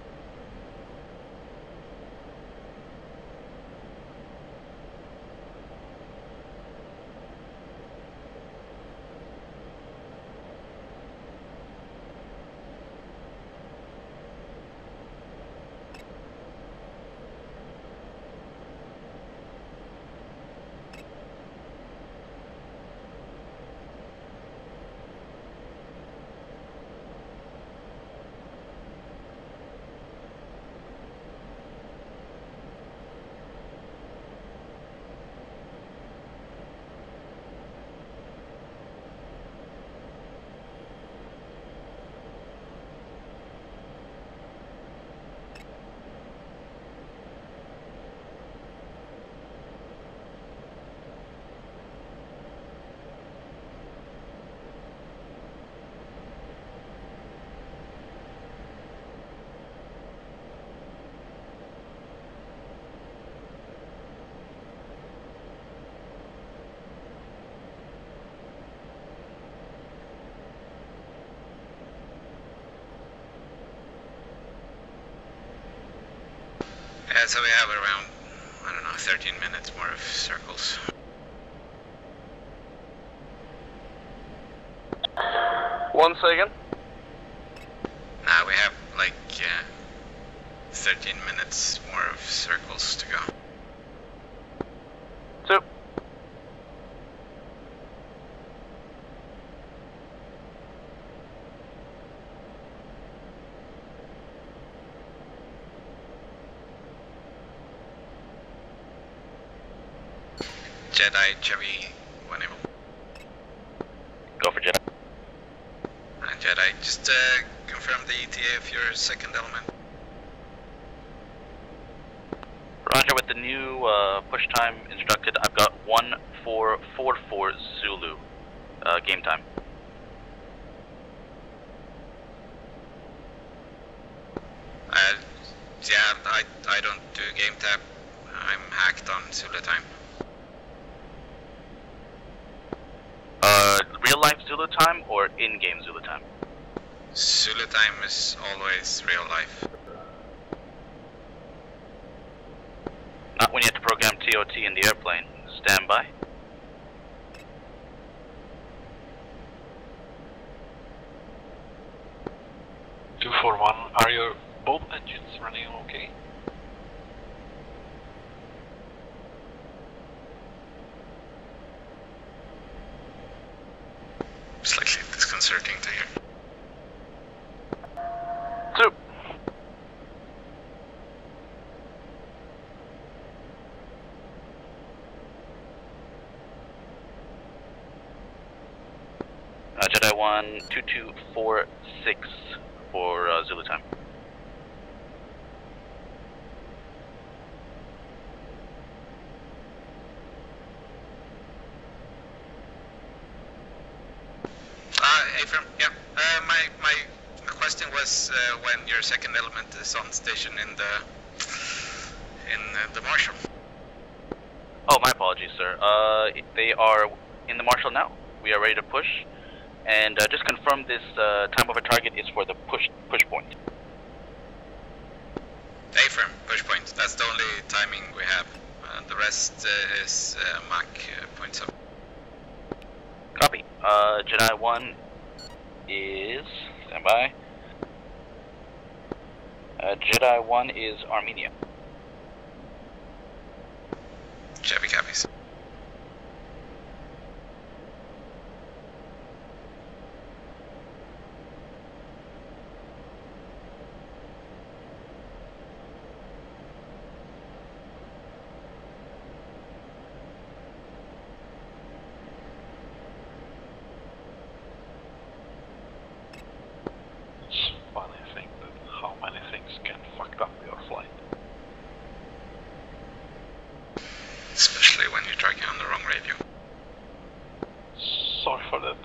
Yeah, so we have around, I don't know, thirteen minutes more of circles. One second. Nah, we have like uh, thirteen minutes more of circles to go. Two. Jedi, Chevy, whenever. Go for Jedi. Uh, Jedi, just uh, confirm the E T A of your second element. Roger, with the new uh, push time instructed, I've got one four four four Zulu. Uh, game time. Uh, yeah, I, I don't do game tap. I'm hacked on Zulu time. Uh, real life Zulu time or in-game Zulu time? Zulu time is always real life. Not when you have to program T O T in the airplane. Stand by. two four one, are your both engines running okay? Slightly disconcerting to hear. Two. Uh, Jedi one two two four six for uh, Zulu time. Ephraim, yeah. Uh, my, my question was uh, when your second element is on station in the in uh, the Marshal. Oh, my apologies, sir. Uh, they are in the Marshal now. We are ready to push, and uh, just confirm this uh, time over target is for the push push point. Affirm, push point. That's the only timing we have. Uh, the rest uh, is uh, Mach uh, point seven. Copy. Uh, Jedi one is stand by. Uh, Jedi one is Armenia. Chevy copies. It's funny thing that how many things can fuck up your flight. Especially when you're tracking on the wrong radio. Sorry for that.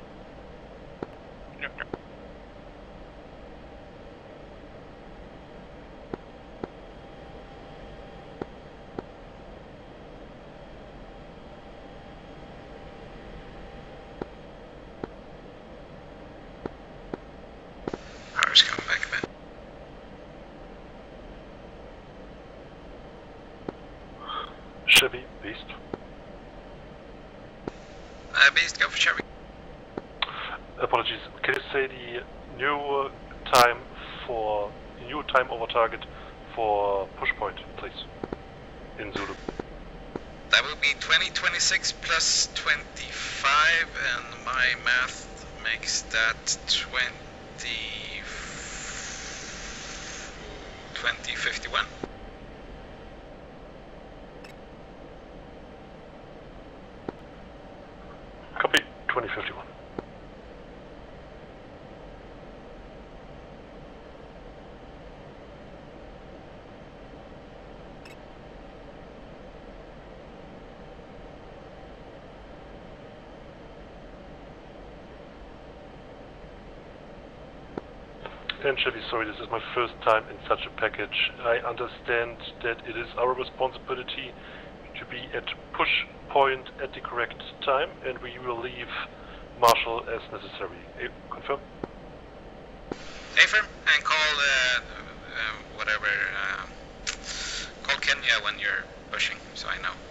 Power's coming back a bit. Chevy, Beast. Uh, Beast, go for Chevy. Apologies. Can you say the new uh, time for new time over target for push point, please, in Zulu? That will be twenty twenty-six plus twenty-five, and my math makes that twenty twenty fifty-one. Copy. twenty fifty-one. And Chevy, sorry, this is my first time in such a package. I understand that it is our responsibility to be at push point at the correct time, and we will leave Marshal as necessary. Eh, confirm? Affirm, and call uh, uh, whatever, uh, call Kenya when you're pushing, so I know.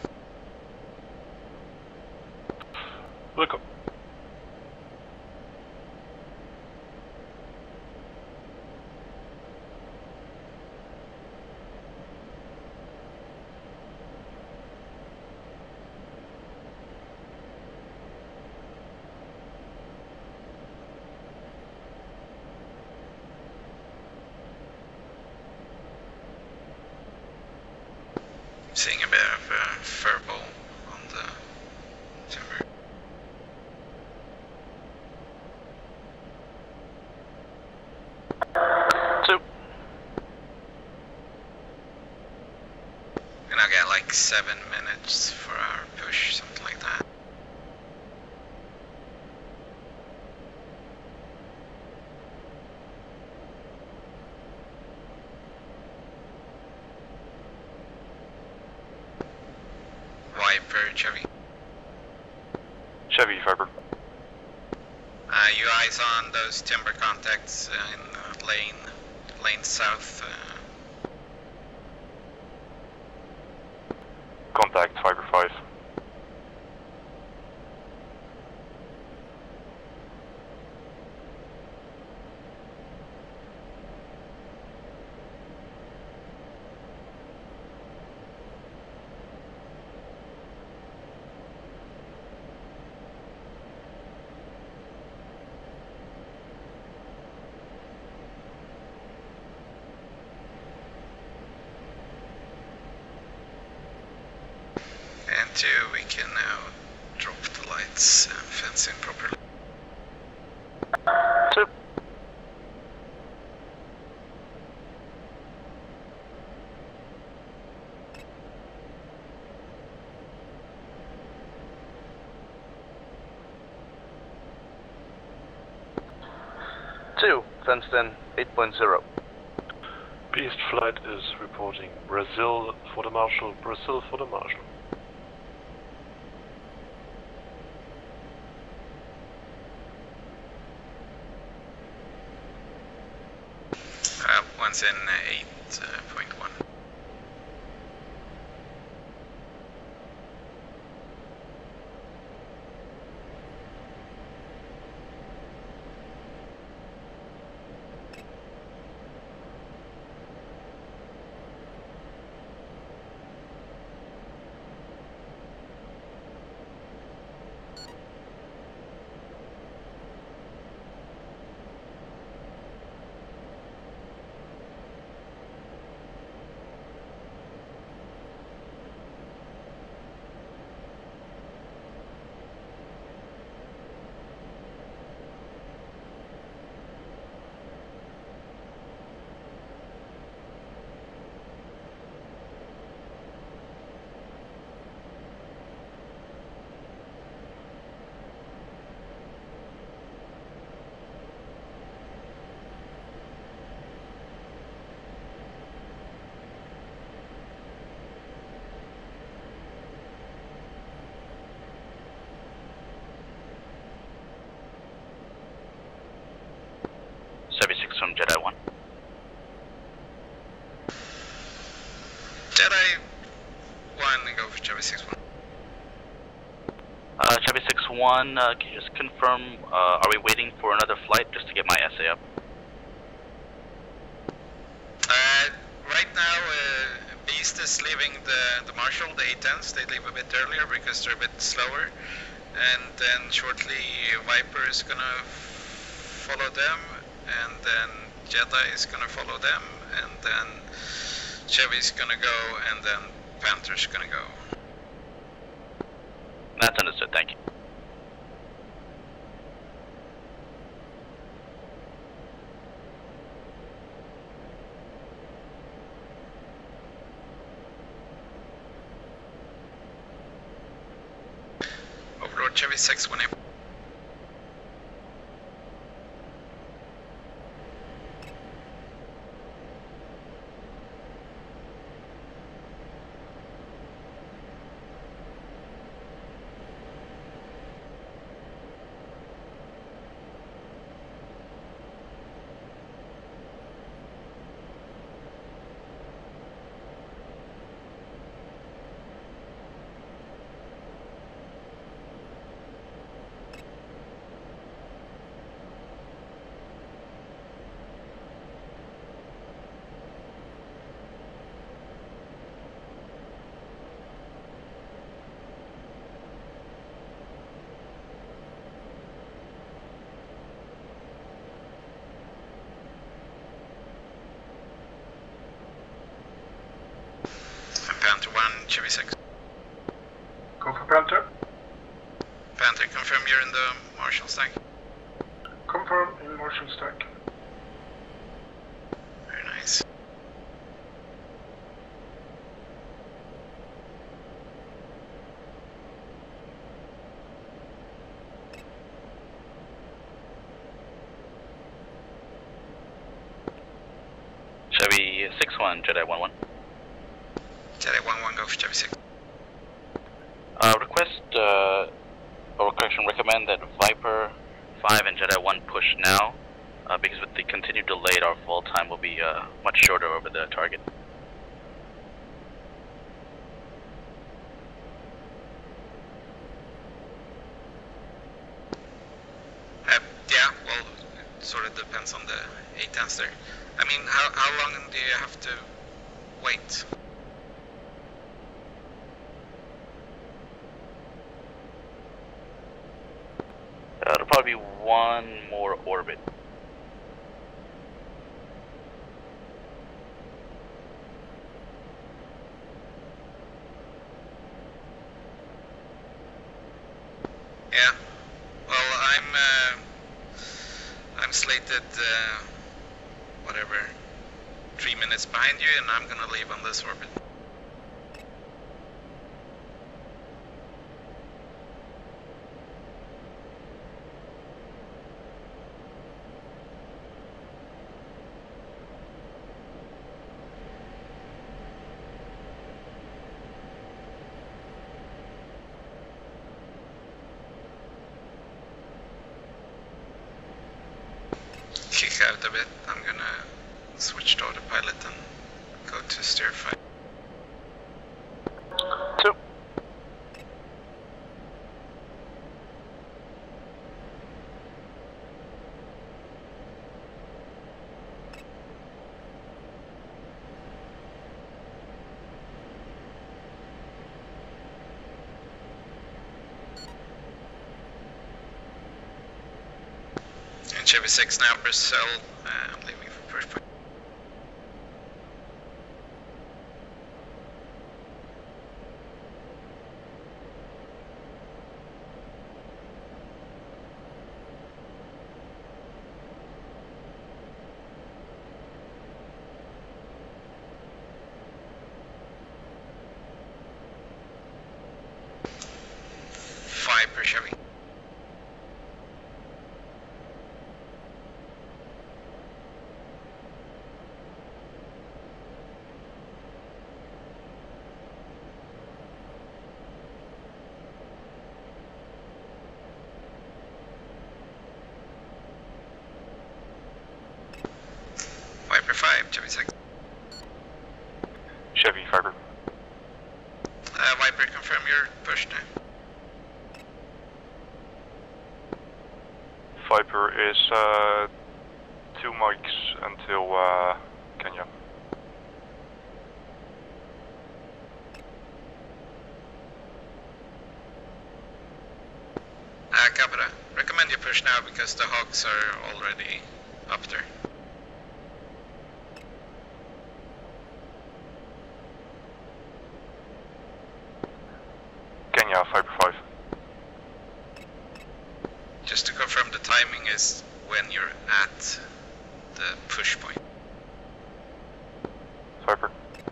Welcome. Seeing a bit of uh, furball on the timber. Two. We're gonna get like seven minutes for our push, something like that. Viper, Chevy. Chevy, Viper. Uh, you eyes on those timber contacts uh, in uh, lane, lane south. Uh, Contact, Viper five. and two, we can now drop the lights and fence in properly. Two. two, fenced in eight point zero. Beast Flight is reporting Brazil for the Marshal, Brazil for the Marshal. Uh, one's in uh, eight point one. seventy-six from Jedi one. Jedi one, go for Chevy six one. Uh, Chevy six one, uh, can you just confirm, uh, are we waiting for another flight just to get my S A up? Uh, right now, uh, Beast is leaving the, the Marshal, the A tens. They leave a bit earlier because they're a bit slower. And then shortly, Viper is gonna follow them. And then Jedi is gonna follow them. And then Chevy's gonna go. And then Panther's gonna go. That's understood, thank you. Overlord Chevy six one eight. Panther one, Chevy six. Go for Panther. Panther, confirm you're in the Marshal stack. Confirm in Marshal stack. Very nice. Chevy six one, Jedi one one. Jedi one one, go for Chevy six. Uh, request, uh, or correction, recommend that Viper five and Jedi one push now, uh, because with the continued delay, our fall time will be uh, much shorter over the target. Uh, yeah, well, it sort of depends on the A tens there. I mean, how, how long do you have to wait? Uh, it'll probably be one more orbit. Yeah. Well, I'm uh, I'm slated uh, whatever three minutes behind you, and I'm gonna leave on this orbit. kick out a bit. I'm gonna switch to autopilot and go to stir five. Two. And Chevy six now, Brazil, uh, I'm leaving for push point. Five per Chevy. Viper five, Chevy six. Chevy, Viper. Uh, Viper, confirm your push now. Viper is uh, two mics until uh, Kenya. Uh, Capita, recommend you push now because the hogs are already up there. Kenya, Viper five. Just to confirm, the timing is when you're at the push point. Viper.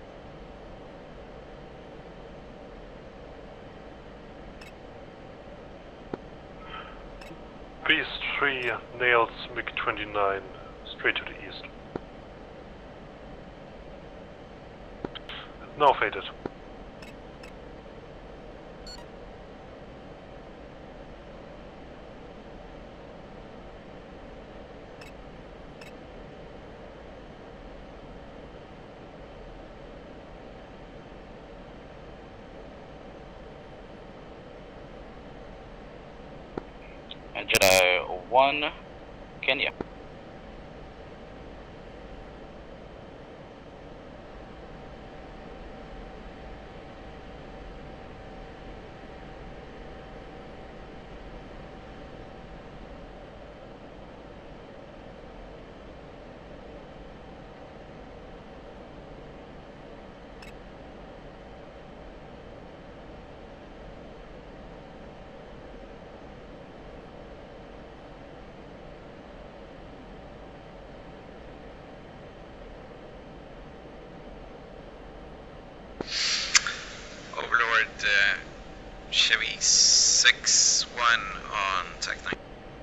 Beast three nails MiG twenty-nine straight to the east. Now faded. Jedi one, Kenya. Overlord, uh, Chevy six one on Tech nine.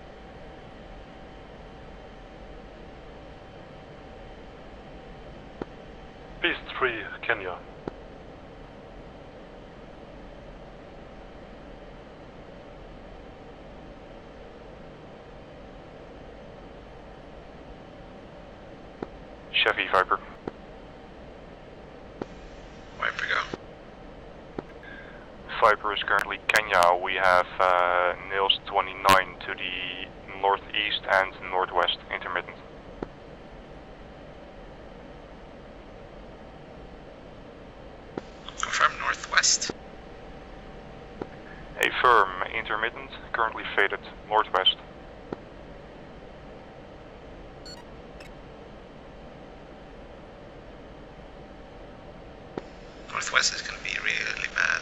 Beast three, Kenya. Chevy, Viper. Viper go. Viper is currently Kenya. We have uh, Nails twenty-nine to the northeast and northwest, intermittent. Confirm northwest. A firm, intermittent, currently faded, northwest. Northwest is going to be really bad.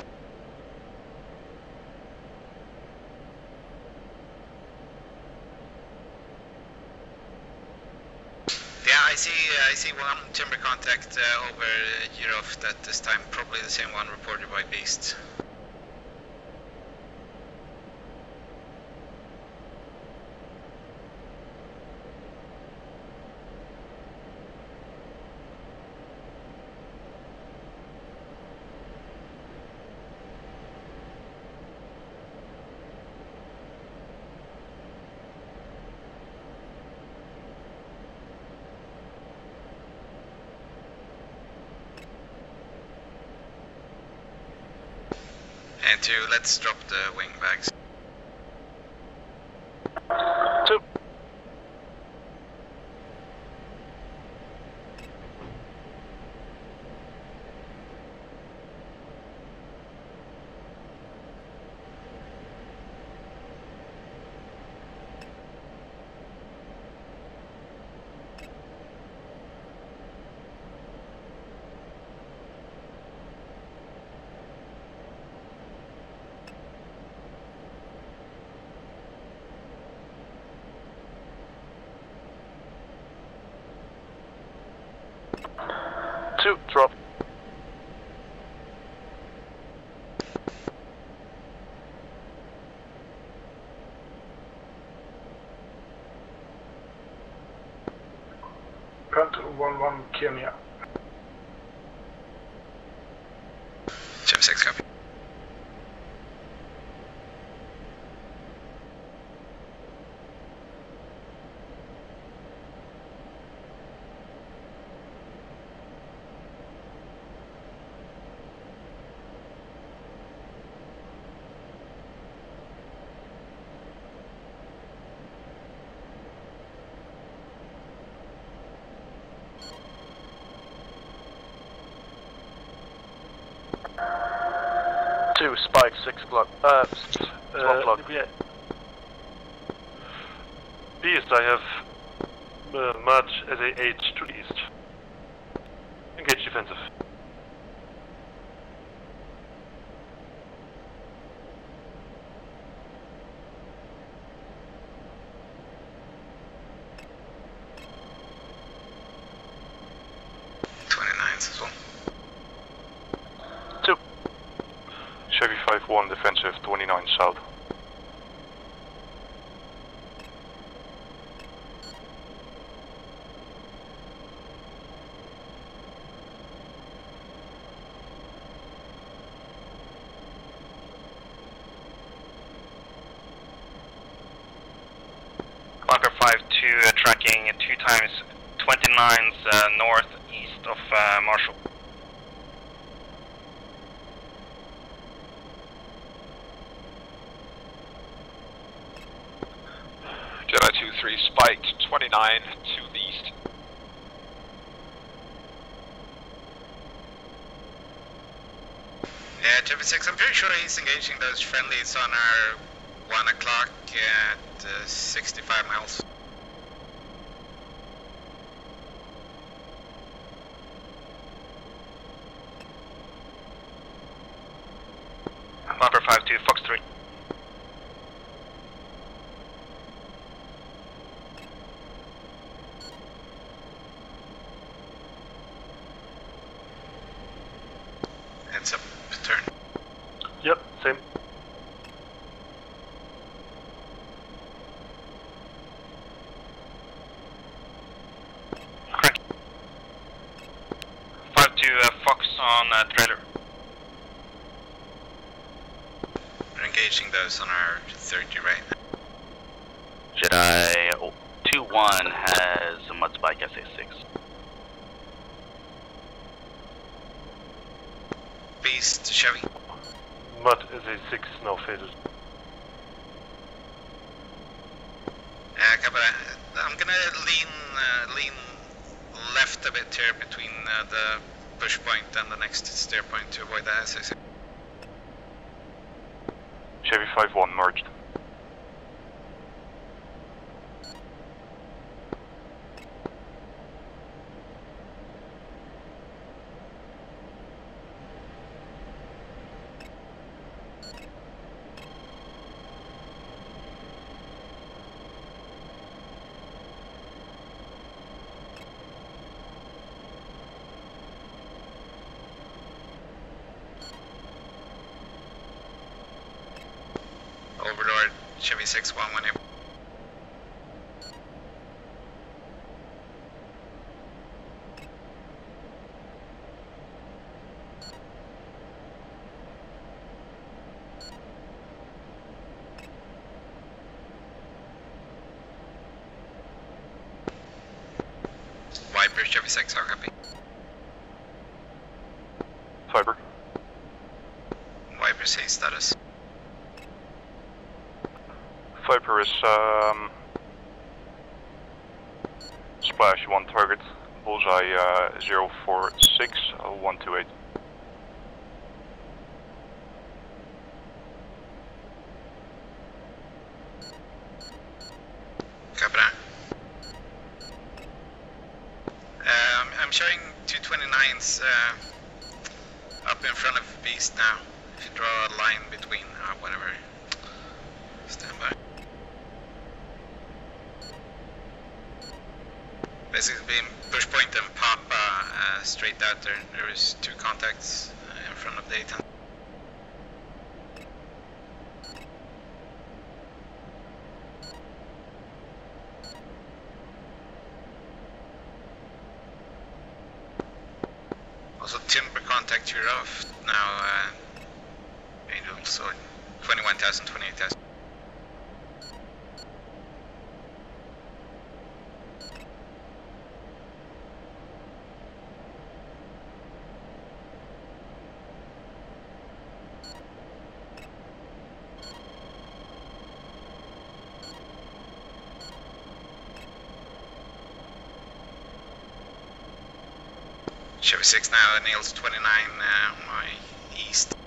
Yeah, I see. Uh, I see one timber contact uh, over uh, Europe at this time. Probably the same one reported by Beast. And two, let's drop the wing bags. Two. Two, drop. Panther one one Kenya. Chevy six, copy. Two, spike, six o'clock. Uh, twelve o'clock. Uh, yeah. Beast, I have uh, Mud as a eight to the east. Engage defensive. twenty-nines as well. Two. Chevy five one defensive, twenty-nine south. Viper five two uh, tracking two times twenty-nines uh, northeast of uh, Marshall. Jedi two three spiked, twenty-nine to the east. Yeah, Chevy six, I'm pretty sure he's engaging those friendlies on our one o'clock at uh, sixty-five miles. Viper five two, Fox three. Heads up, turn. Yep, same. Correct. five two uh, Fox on uh, trailer. We're engaging those on our thirty right now. Jedi oh, two one has a mud spike S A six. Beast, Chevy. Mud is a six, now faded. Uh, copy that. I'm gonna lean uh, lean left a bit here between uh, the push point and the next stair point to avoid the S A six. Chevy five one merged. Overlord, Chevy six one one here. Viper, Chevy six, how copy? Viper. Viper Viper say status. Viper is um, splash one target, bullseye uh, zero four six one two eight. Copy that. Um, I'm showing two twenty-nines uh, up in front of Beast now. If you draw a line between, uh, whatever. Stand by. Basically, push point and pop uh, uh, straight out there. There is two contacts uh, in front of Dayton. Also, timber contact, you're off now, uh, Angel, so twenty-one thousand, twenty-eight thousand. Chevy six now, Niels twenty-nine uh, on my east.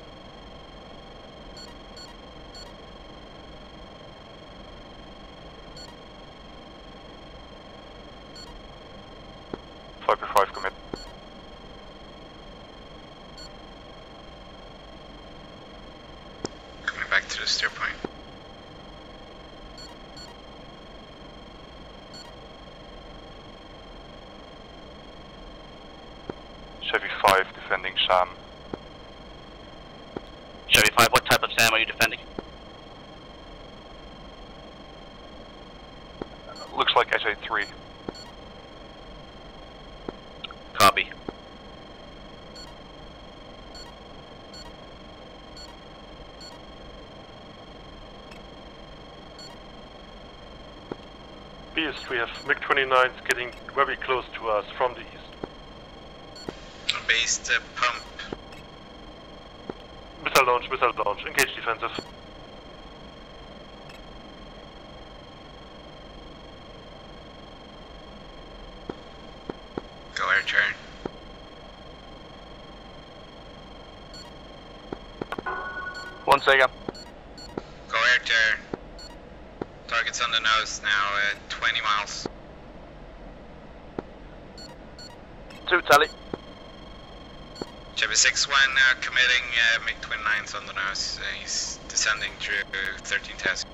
Viper five commit. Coming back to the steer point. Chevy five defending Sam. Chevy five, what type of SAM are you defending? Looks like S A three. Copy. Beast, we have MiG twenty-nines getting very close to us from the east. Based uh, pump. Missile launch, missile launch, engage defensive. Go air turn. One second. Go air turn. Target's on the nose now, uh, twenty miles. Two tally. Chevy six one uh, committing uh, MiG twenty-nines on the nose. Uh, he's descending through thirteen thousand.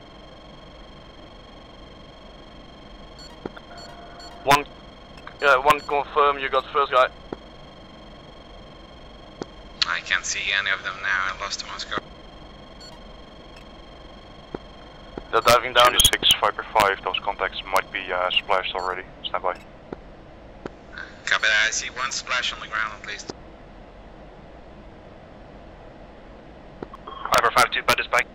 One, uh, one confirm you got first guy. I can't see any of them now. I lost him on scope. They're diving down. Chevy six, Viper five, those contacts might be uh, splashed already. Stand by. Copy that. I see one splash on the ground at least. Viper five two, bud is back.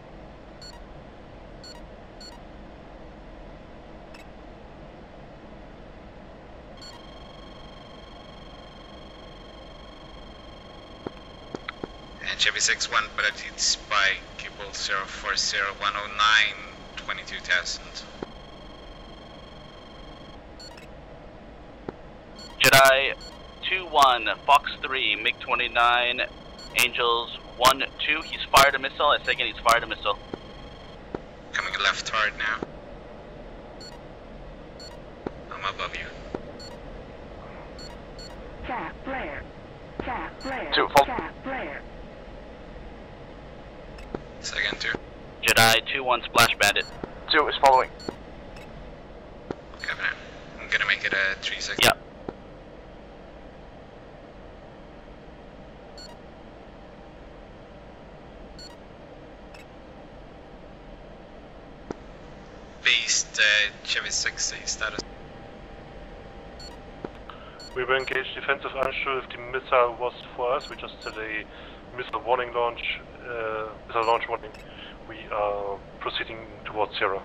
And Chevy six one, but it's spike, cable zero four zero one oh nine, twenty-two thousand. Jedi two one, Fox three, MiG twenty-nine, Angels one two, he's fired a missile. I say again, he's fired a missile. Coming left hard now. I'm above you. Cap flare. Cap flare. Two, fall. Cap flare. Second two. Jedi two one, Splash Bandit. Two is following. Copy that. I'm gonna make it a three six. Yeah. Beast, uh, Chevy six status. We were engaged defensive, unsure if the missile was for us. We just did a missile warning launch, uh, missile launch warning. We are proceeding towards Sierra.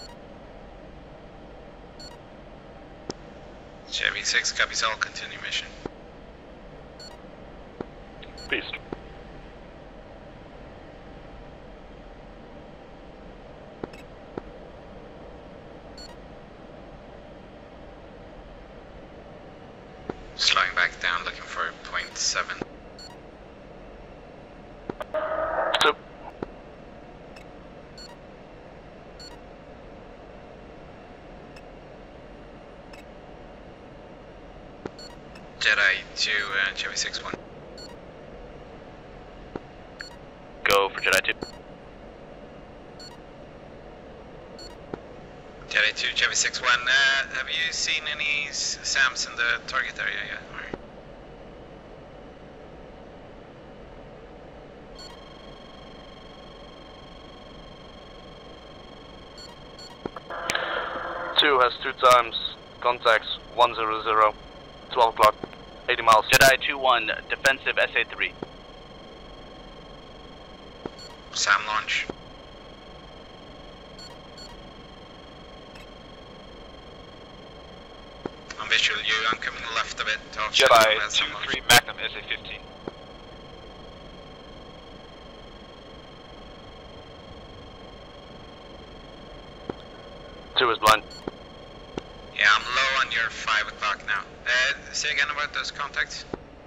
Chevy six copies all, continue mission. Beast. down looking for point seven. Two. Jedi to uh, Chevy six one. Go for Jedi two. Jedi two, Chevy six one. Uh, have you seen any S SAMs in the target area yet? Or? Two has two times contacts, one zero zero, twelve o'clock, eighty miles. Jedi two one, defensive S A three. SAM launch. I'm visual you, I'm coming left of it. Jedi two three Magnum S A fifteen. Two is blind. Yeah, I'm low on your five o'clock now. Uh, say again about those contacts.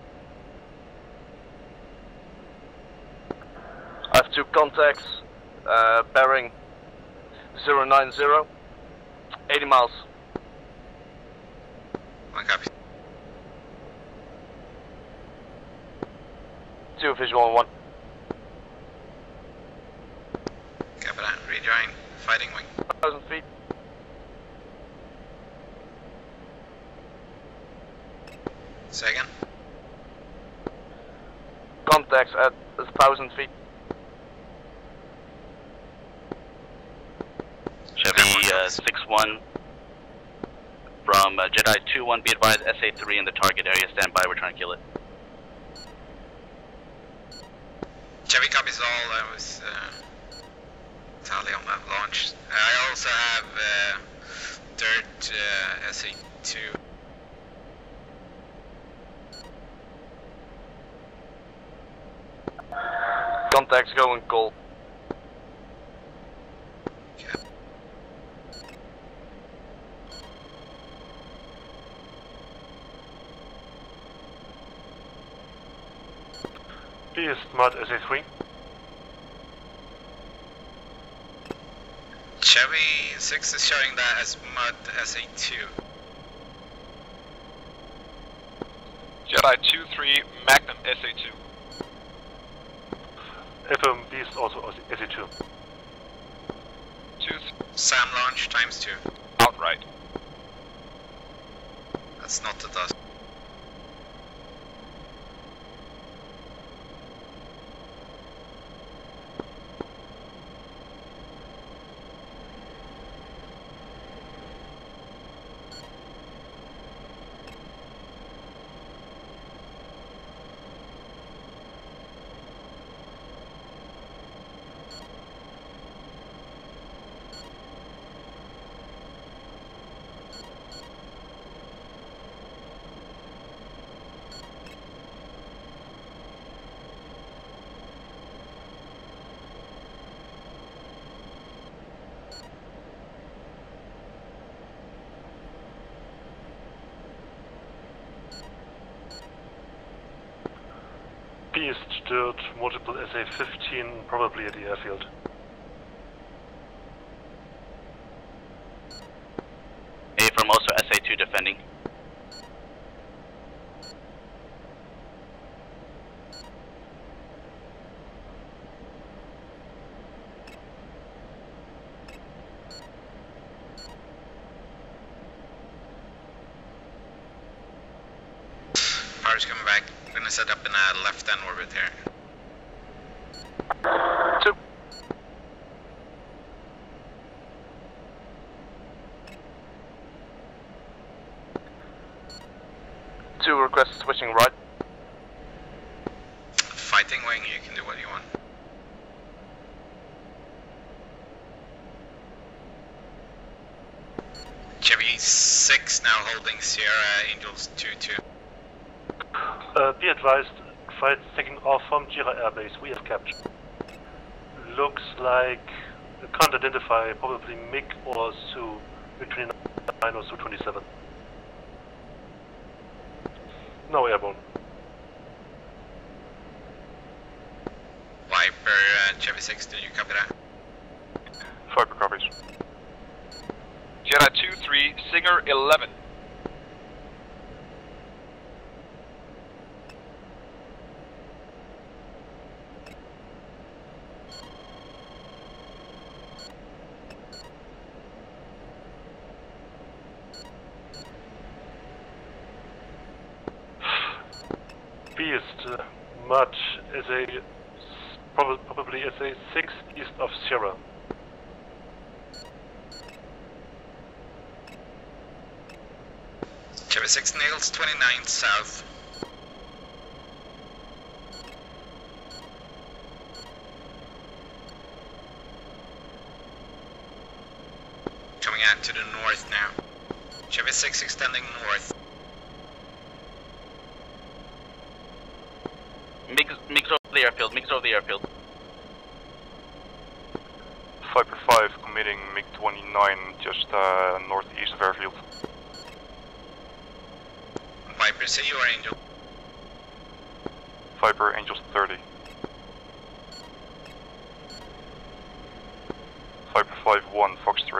I have two contacts, uh, bearing zero nine zero, eighty miles. One copy. Two visual on one. Copy that. Rejoin. Fighting wing. one thousand feet. Say again. Contacts at one thousand feet. Chevy uh, six one from uh, Jedi two one, be advised S A three in the target area, stand by, we're trying to kill it. Chevy copies all, I was uh, tally on that launch. I also have uh, Dirt uh, S A two. Contacts going cold. East Mud S A three. Chevy six is showing that as Mud S A two. Jedi two three Magnum S A two. F M Beast also S A two. Two SAM launch times two. outright. That's not the dust. Beast, Dirt, multiple S A fifteen, probably at the airfield. A from also S A two defending. Power's coming back. I'm gonna set up in a left-hand orbit here. Two. Two request switching right. Fighting wing, you can do what you want. Chevy six now holding Sierra Angels two two. Uh, be advised, flight taking off from Jira Air Base, we have captured. Looks like, I can't identify, probably MiG or Su, MiG twenty-nine or Su twenty-seven. No airborne. Viper, uh, Chevy six, do you copy that? Viper copies. Jedi two three, Singer eleven. Beast, uh, Mud, S A, probably, probably S A six east of Sierra. Chevy six Nails twenty-nine south. Coming out to the north now. Chevy six extending north. Mix, mix over the airfield, mix over the airfield. Viper five committing MiG twenty-nine just uh, northeast of airfield. Viper, see you or Angel? Viper, Angels thirty. Viper five one, Fox three.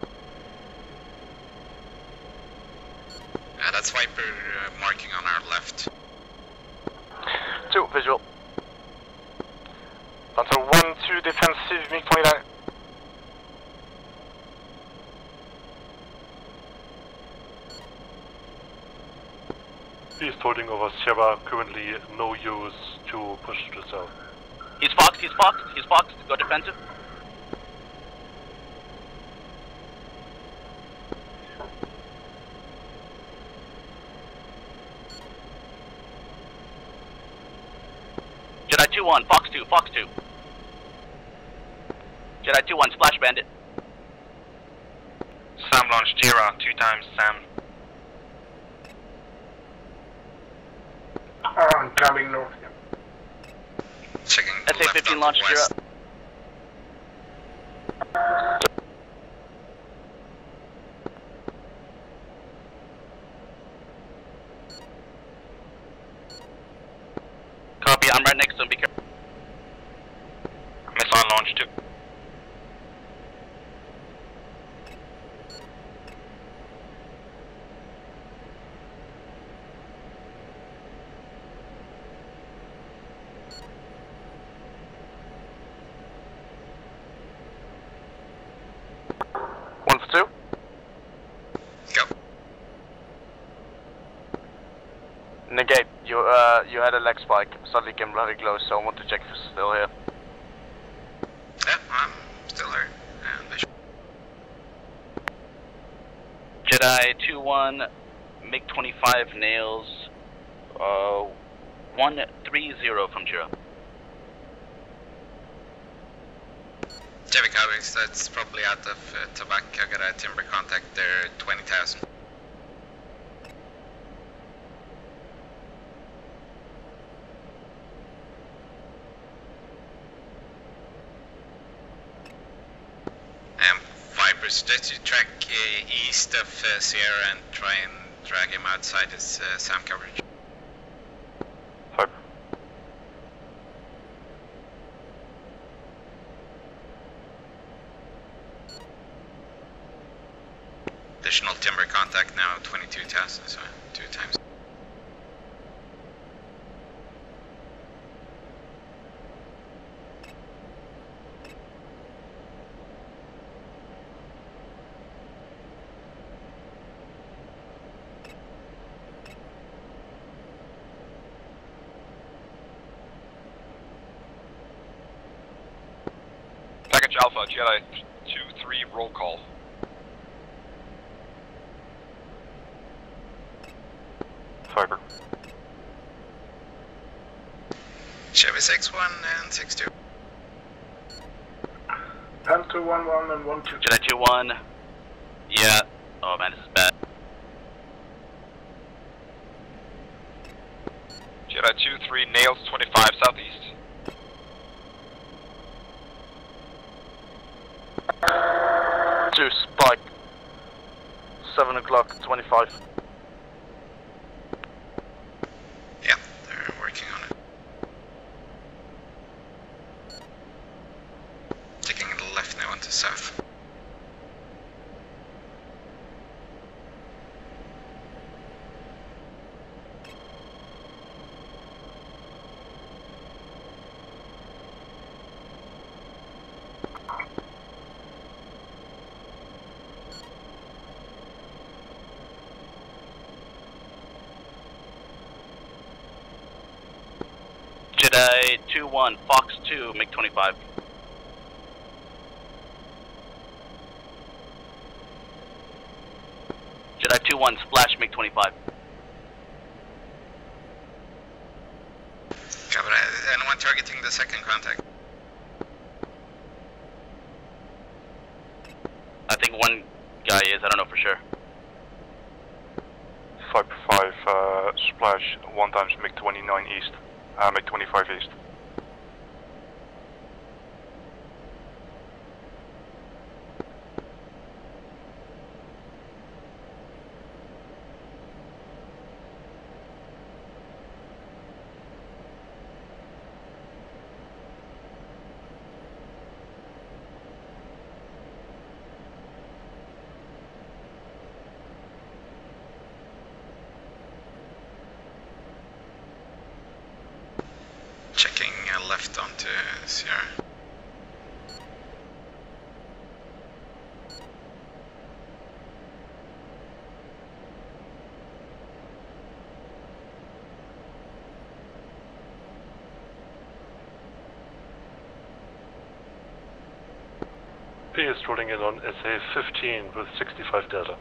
Uh, that's Viper uh, marking on our left. Two, visual. Panther one, two, defensive, MiG twenty-nine. Beast holding over Sierra, currently no use to push to the south. He's foxed, he's foxed, he's foxed, go defensive. Jedi two one, Fox two, Fox two. Jedi two one, Splash Bandit. Sam launch Jira, two times Sam. I'm coming north. Checking S A fifteen launch Jira. Copy, I'm right next to him, be careful. Missile launch two. One for two. Go. Negate. You uh, you had a leg spike. Suddenly came bloody close, so I want to check if you're still here. Yeah, I'm still here. And visual. Jedi two one, MiG twenty-five nails, uh, one three zero from Jira. Chevy copies, that's probably out of uh, tobacco. I got a timber contact there, twenty thousand. Um, Vipers, just to track uh, east of uh, Sierra and try and drag him outside his uh, SAM coverage. Viper. Additional timber contact now, twenty-two thousand, so two times. Package Alpha, Jedi two three, roll call. Viper. Chevy six one and six two. Panther one one and one two. Jedi two one. Yeah. Oh man, this is bad. Jedi two three, Nails twenty-five, southeast. Two, spike. Seven o'clock, twenty-five. Jedi two one, Fox two, MiG twenty-five. Jedi two one, Splash, MiG twenty-five. Copy. Anyone targeting the second contact? I think one guy is, I don't know for sure. Viper five, uh, Splash, one times MiG twenty-nine east, uh, MiG twenty-five east. Checking uh, left onto Sierra. P is rolling in on S A fifteen with sixty-five Delta.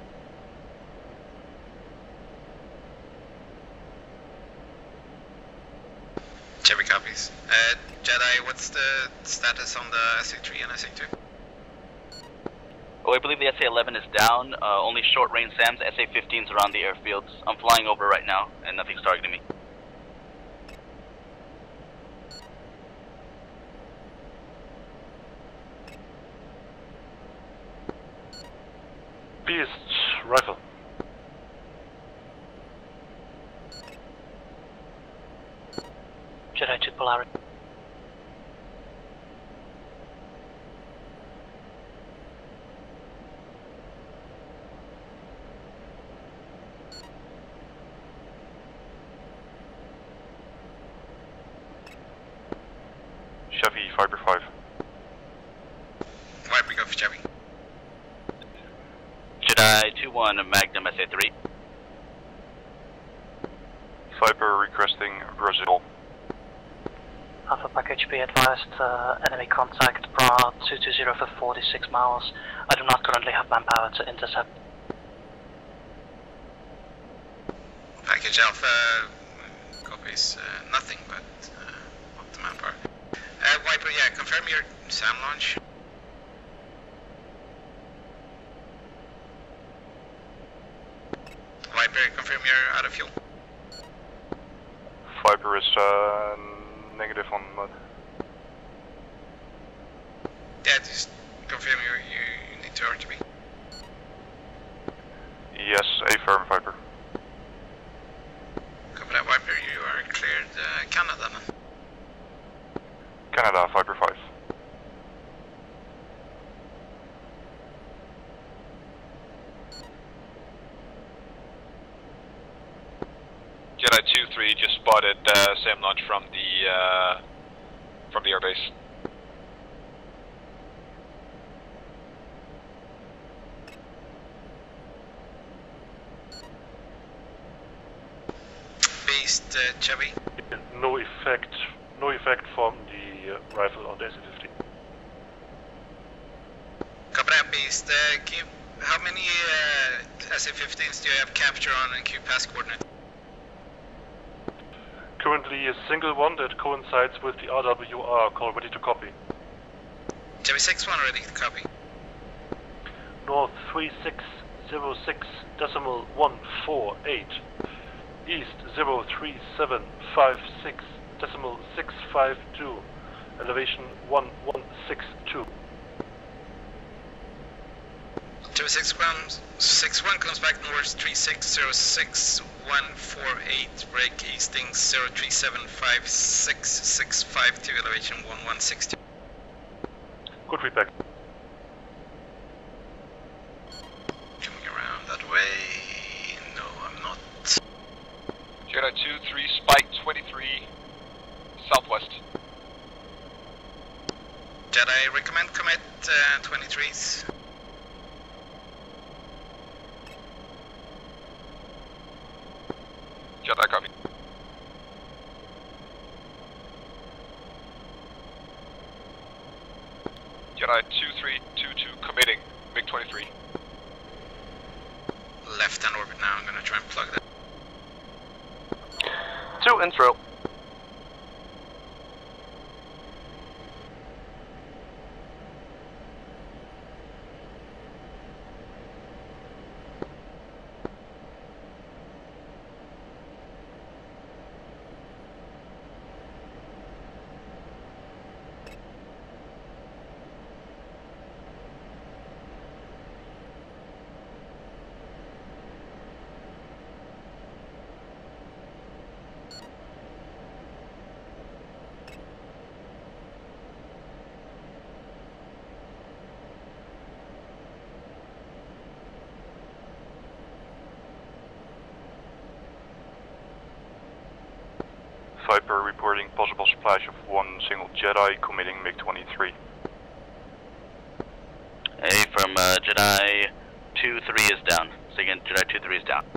Chevy copies. Uh, Jedi, what's the status on the S A three and S A two? Oh, I believe the S A eleven is down. Uh, only short range SAMs. S A fifteen's around the airfields. I'm flying over right now, and nothing's targeting me. Beast rifle. Jedi two Polari. Chevy, Viper five. Viper, go for Chevy. Jedi two one, Magnum S A three. Viper requesting Brazil. Alpha package, be advised, uh, enemy contact, Bra two two zero for forty-six miles. I do not currently have manpower to intercept. Package Alpha copies uh, nothing but uh, up to manpower. Uh, Viper, yeah, confirm your SAM launch. Viper, confirm you're out of fuel. Viper is uh, negative on mud. Yeah, just confirm you, you need to R T B. Yes, affirm, Viper. Copy that, Viper, you are cleared uh, Canada then. Canada, Viper five. Jedi two three just spotted uh, SAM launch from the uh, from the airbase. Beast, uh, Chevy. No effect, no effect from the uh, rifle on the S A fifteen. Copy that, Beast. Uh, can you, how many uh, S A fifteens do you have capture on and Q pass coordinate? Currently a single one that coincides with the R W R call, ready to copy. Chevy six one ready to copy. North three six zero six decimal one four eight. East zero three seven five six decimal six five two. Elevation one one six two. Chevy six one, six one comes back north three six zero six one four eight, break easting zero three seven five six six five two, elevation one one six two. Good feedback. Coming around that way. No, I'm not. Jedi two three, Spike twenty-three, southwest. Jedi, recommend commit uh, twenty-threes. Jedi copy. left hand orbit now. I'm gonna try and plug that. Two intro. Viper reporting possible splash of one single Jedi committing MiG twenty-three. Hey, from uh, Jedi two three is down. So again, Jedi two three is down.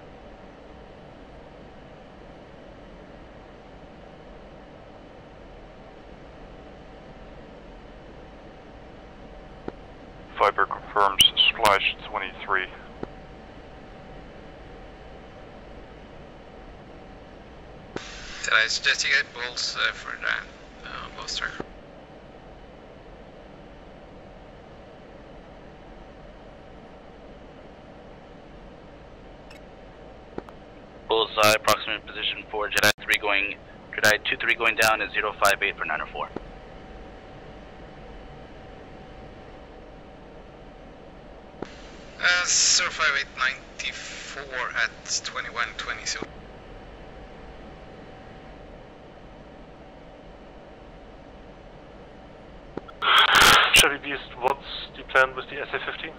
Viper confirms splash twenty-three. Did I suggest you get balls uh, for that, uh, Buster? Bullseye, approximate position for Jedi three going, Jedi two three going down is zero five eight for nine oh four. Uh, zero five eight ninety-four at twenty-one twenty-two. Chevy Beast, what's the plan with the S A fifteen?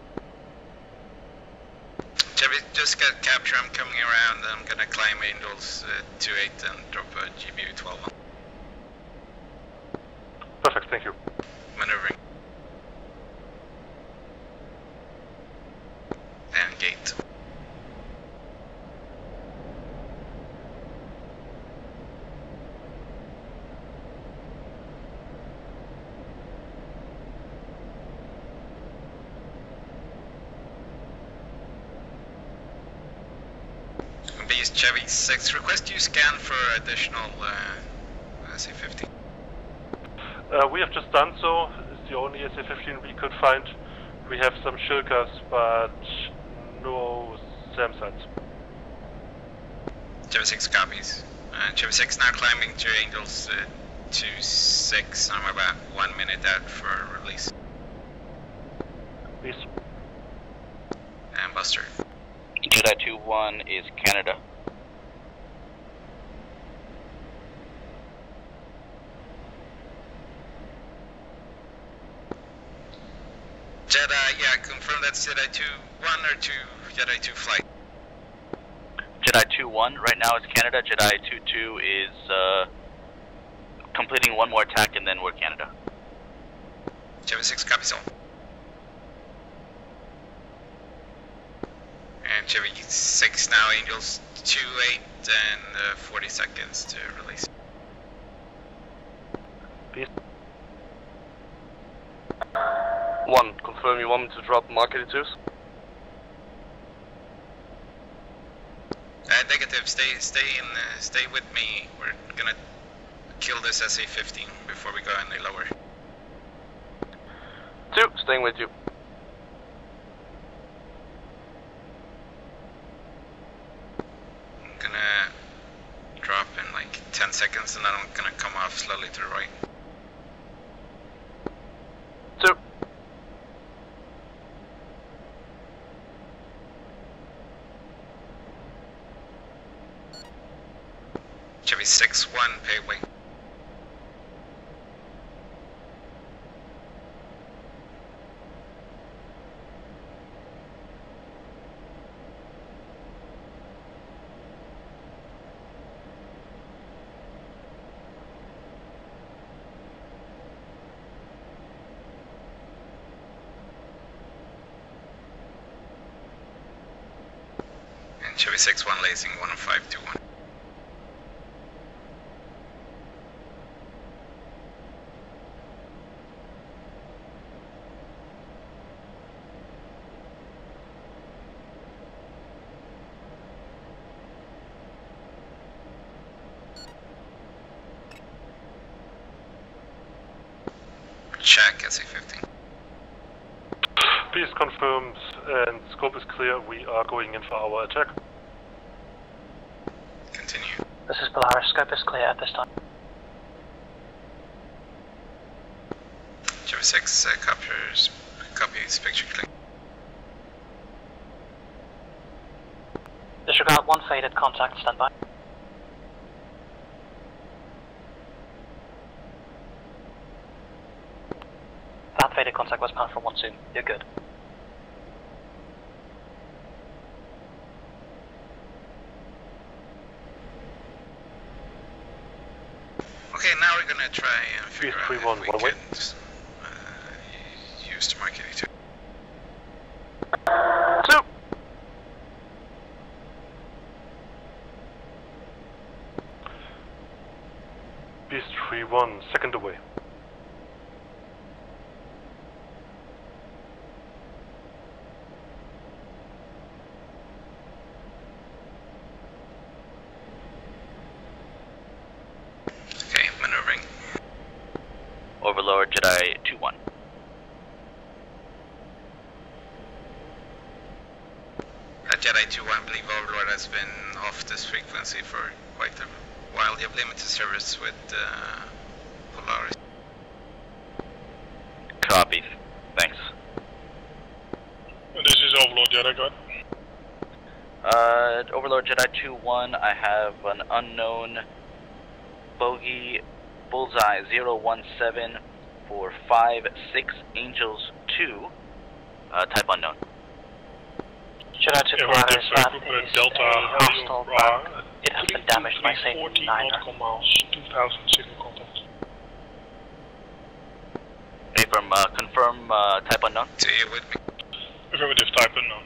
Chevy, just got capture, I'm coming around, I'm gonna climb Angels uh, two eight and drop a G B U twelve on. Perfect, thank you. Maneuvering. And gate. Beast Chevy six, request you scan for additional uh, S A fifteen. Uh, we have just done so. It's the only S A fifteen we could find. We have some Shilkas, but no SAM sites. Chevy six copies. Uh, Chevy six now climbing to Angels uh, two six. I'm about one minute out for release. Peace. And Buster. Jedi two one is Canada. Jedi, yeah, confirm that's Jedi two one or two Jedi two flight. Jedi two one, right now it's Canada. Jedi two two is uh, completing one more attack and then we're Canada. Jedi six copies all. And Chevy six now, Angels two eight and uh, forty seconds to release. Peace. One, confirm you want me to drop Mark eighty-twos? Uh, negative, stay stay in, uh, stay with me. We're gonna kill this S A fifteen before we go any lower. Two, staying with you. I'm gonna drop in like ten seconds and then I'm gonna come off slowly to the right. Two. Chevy six one, paveway. And Chevy six one lacing one five two one. check S A fifteen. Beast confirmed and scope is clear. We are going in for our attack. Continue. This is Polaris. Scope is clear at this time. Java six uh, copies, copies picture clear. Disregard one faded contact, standby. That faded contact was pound for one soon. You're good. Okay, now we're gonna try and figure out if we one can uh, use the Mark eighty-two. Two. Beast three one, second away. Okay, maneuvering. Overlord Jedi two one. Uh, Jedi two one, I believe Overlord has been off this frequency for quite a while. You have limited service with uh, Polaris. Copy. Thanks. This is Overlord Jedi, go ahead. Uh, Overlord Jedi two one, I have an unknown bogey bullseye zero one seven for five six Angels two, uh, type unknown. Jedi two Yeah, we're Polaris, different that group, is uh, Delta, a how you hostile are, bug. It has been damaged by Satan fourteen Niner. nautical miles, two thousand signal contact. Abram, uh, confirm uh, type unknown. So you with me? Affirmative, type unknown.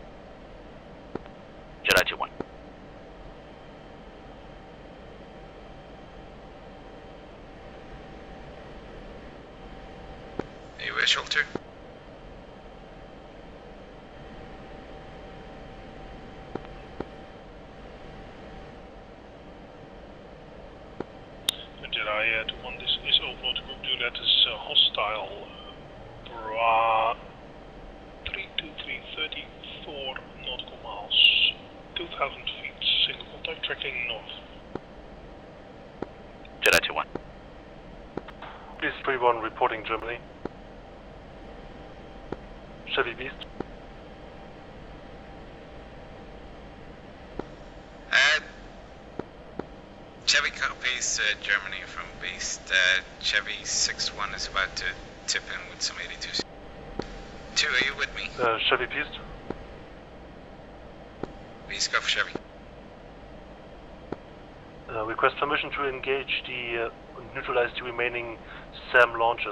Jedi two one. Are you a shelter? Jedi uh, two one, this is Overlord Group two, that is uh, hostile. Bra three two three, thirty-four nautical miles, two thousand feet, single contact, tracking north. Jedi two one. Beast three one reporting Germany. Chevy Beast. Uh, Chevy copies uh, Germany from Beast. Uh, Chevy six one is about to tip in with some eighty-twos. Two, are you with me? Uh, Chevy Beast. Beast, go for Chevy. Uh, request permission to engage the uh, neutralize the remaining SAM launches.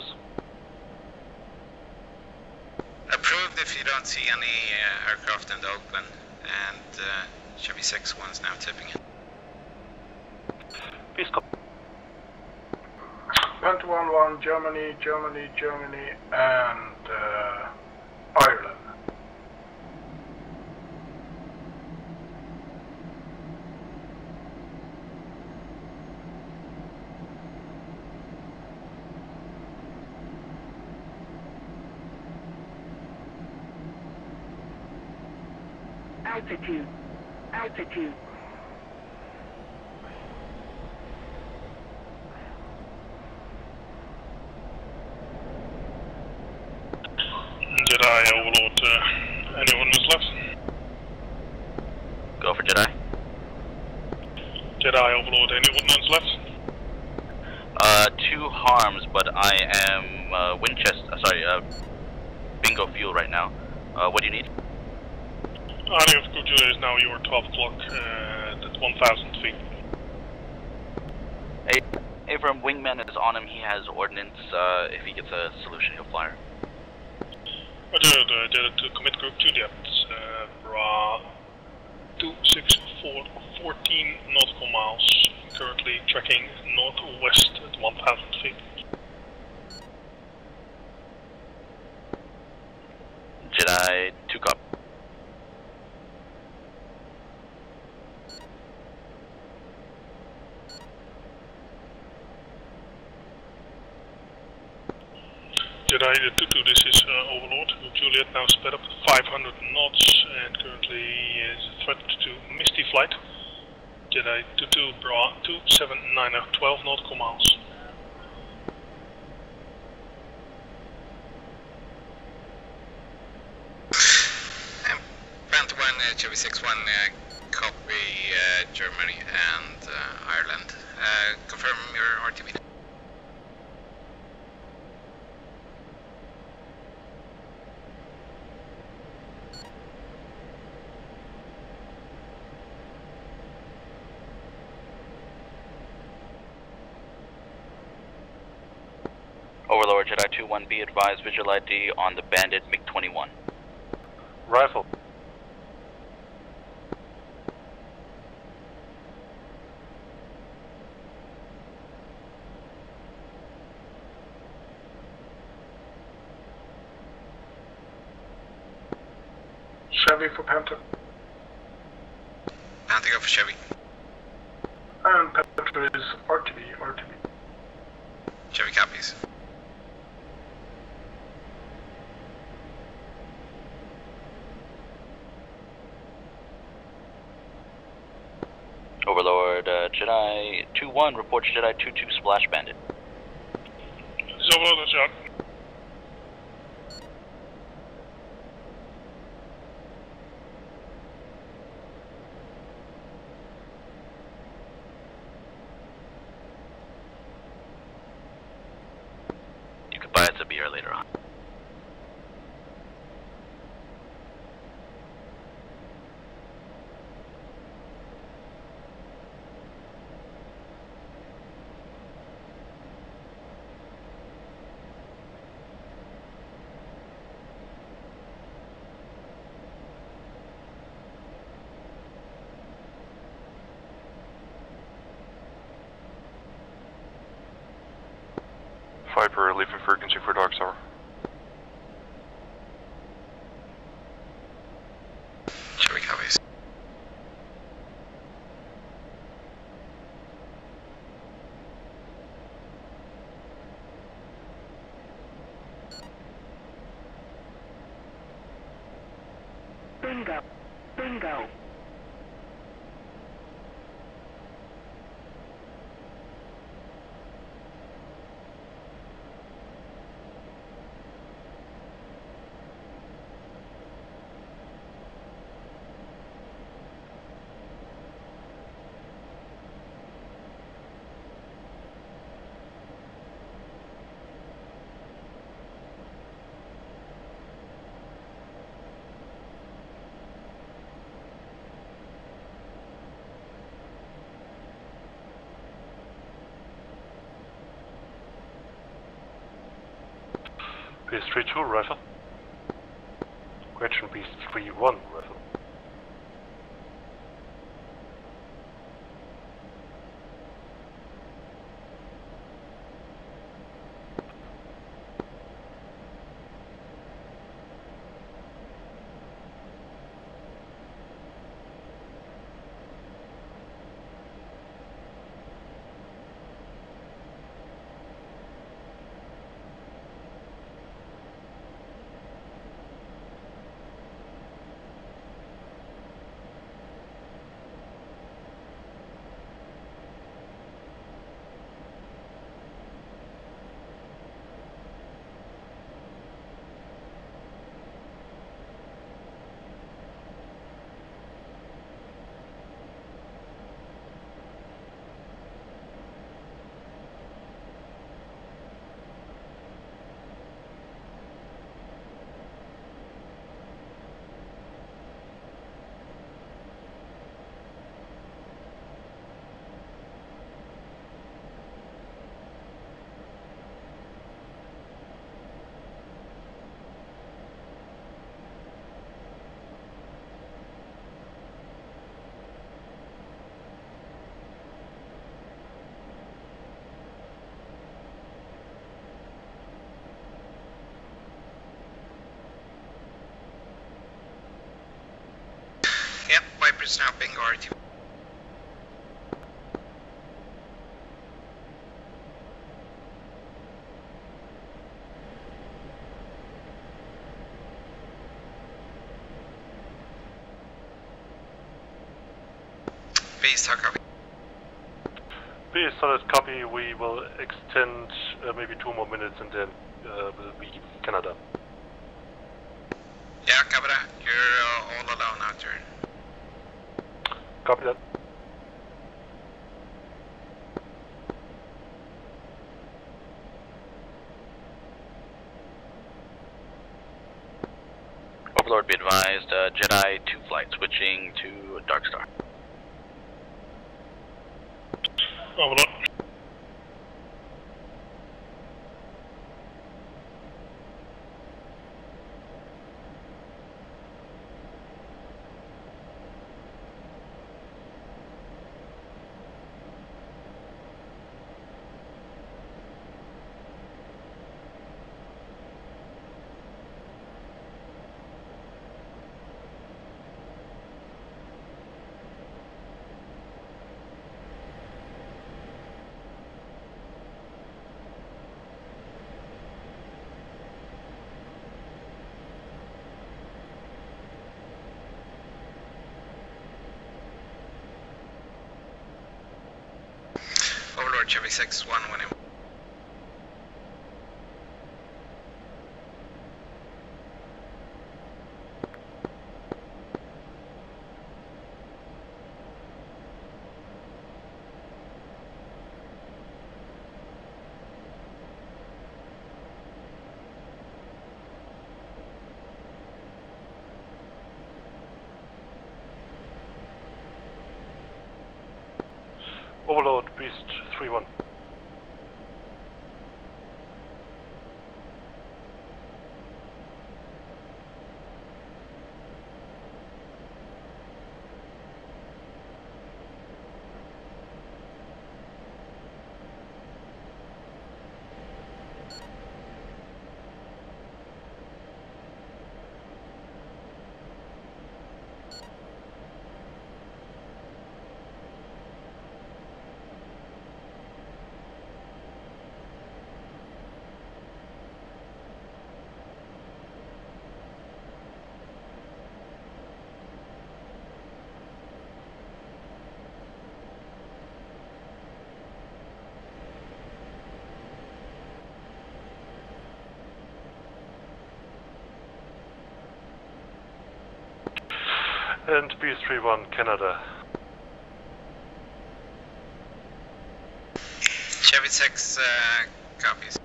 Approved if you don't see any uh, aircraft in the open, and uh, Chevy six one's now tipping in. Beast cop. twenty-one one, Germany, Germany, Germany, and uh, Ireland. Altitude. Altitude. Jedi Overlord, uh, anyone who's left? Go for Jedi. Jedi Overlord, anyone who's left? Uh, two harms, but I am uh, Winchester. Uh, sorry, uh, bingo fuel right now. Uh, what do you need? Army of Gujula is now your twelve o'clock, uh, at one thousand feet. A Abram, wingman is on him. He has ordnance. Uh, if he gets a solution, he'll fire. Roger, the, the, to commit group two depths, uh, Bra two six four, fourteen nautical miles, currently tracking northwest at one thousand feet. Jedi, two cop. Jedi two two, this is uh, Overlord. Juliet now sped up to five hundred knots and currently is threatened to Misty Flight. Jedi two two, Bra two seven nine, twelve nautical miles. Um, Panther one, uh, Chevy six one, uh, copy uh, Germany and uh, Ireland. Uh, confirm your R T B. Overlord, Jedi two one, be advised, visual I D on the bandit MiG twenty-one. Rifle. Chevy for Panther. Panther go for Chevy. And Panther is R T B, R T B. Chevy copies. Overlord, uh, Jedi two one, reports Jedi two two Splash Bandit. This is Overlord, that's out. You could buy us a beer later on. Viper leaving frequency for Dark Star. Chevy copies. Bingo. Bingo. Beast three two, rifle. Question Beast three one, rifle. Yep, Viper's now being R T B. Beast, how copy? Beast, solid copy. We will extend uh, maybe two more minutes and then uh, we'll be Canada. Yeah, copy that. You're uh, all alone out there. Copy that. Overlord, be advised, uh, Jedi two flight switching to Dark Star. Overlord. Overlord, Chevy six one one. Overlord, Beast three one. And Beast three one, Canada. Chevy six uh, copies.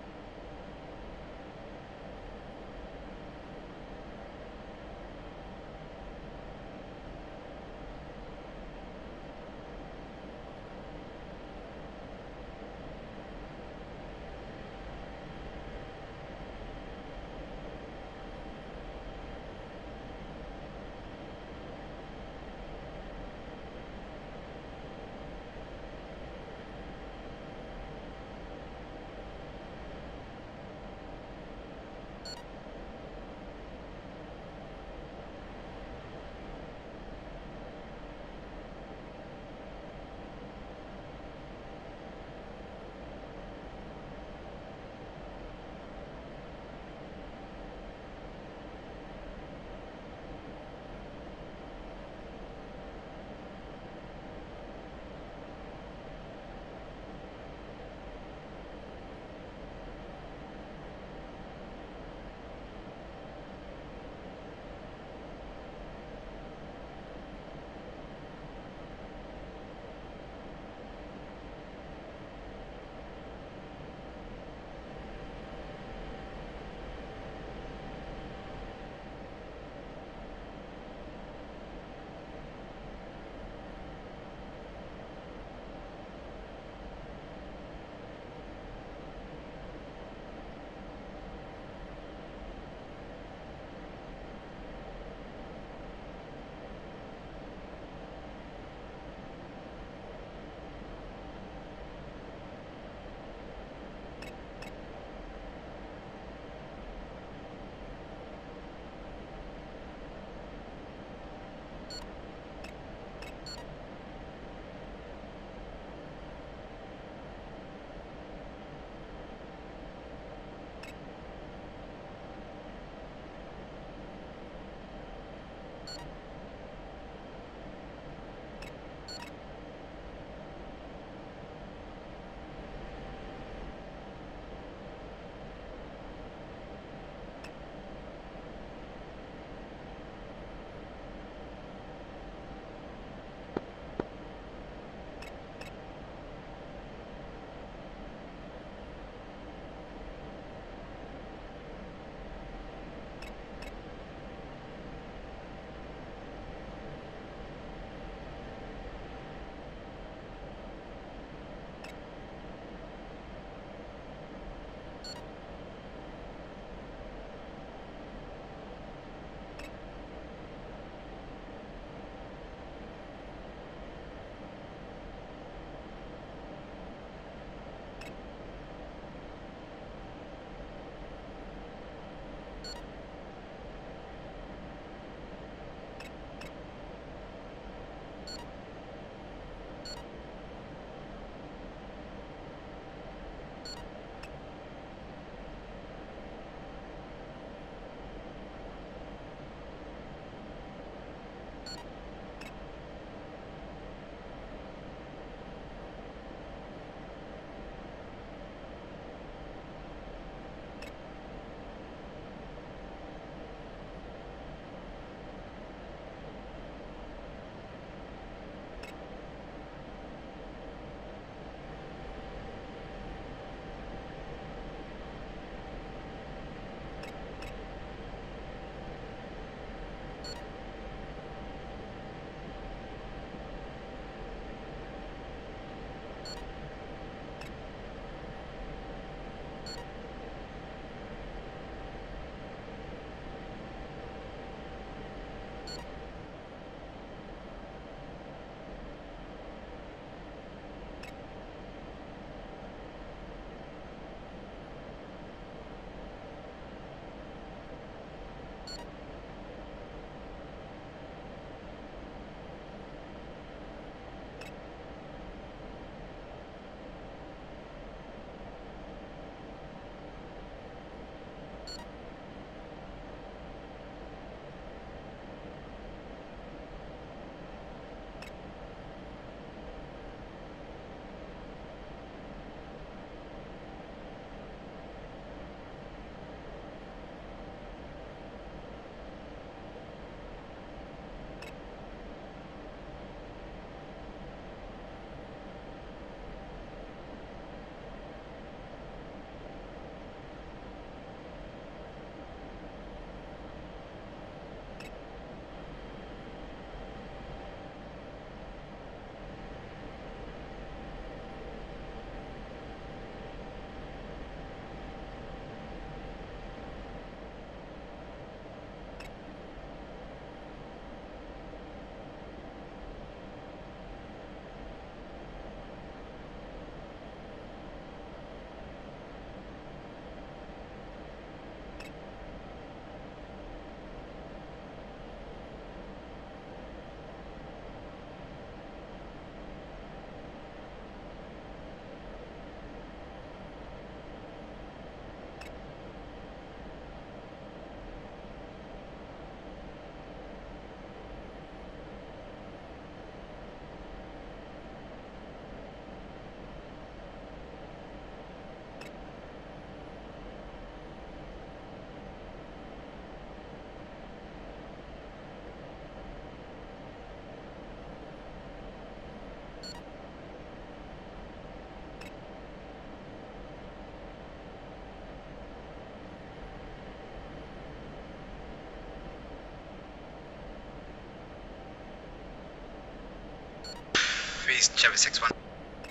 Southeast Chevy six one.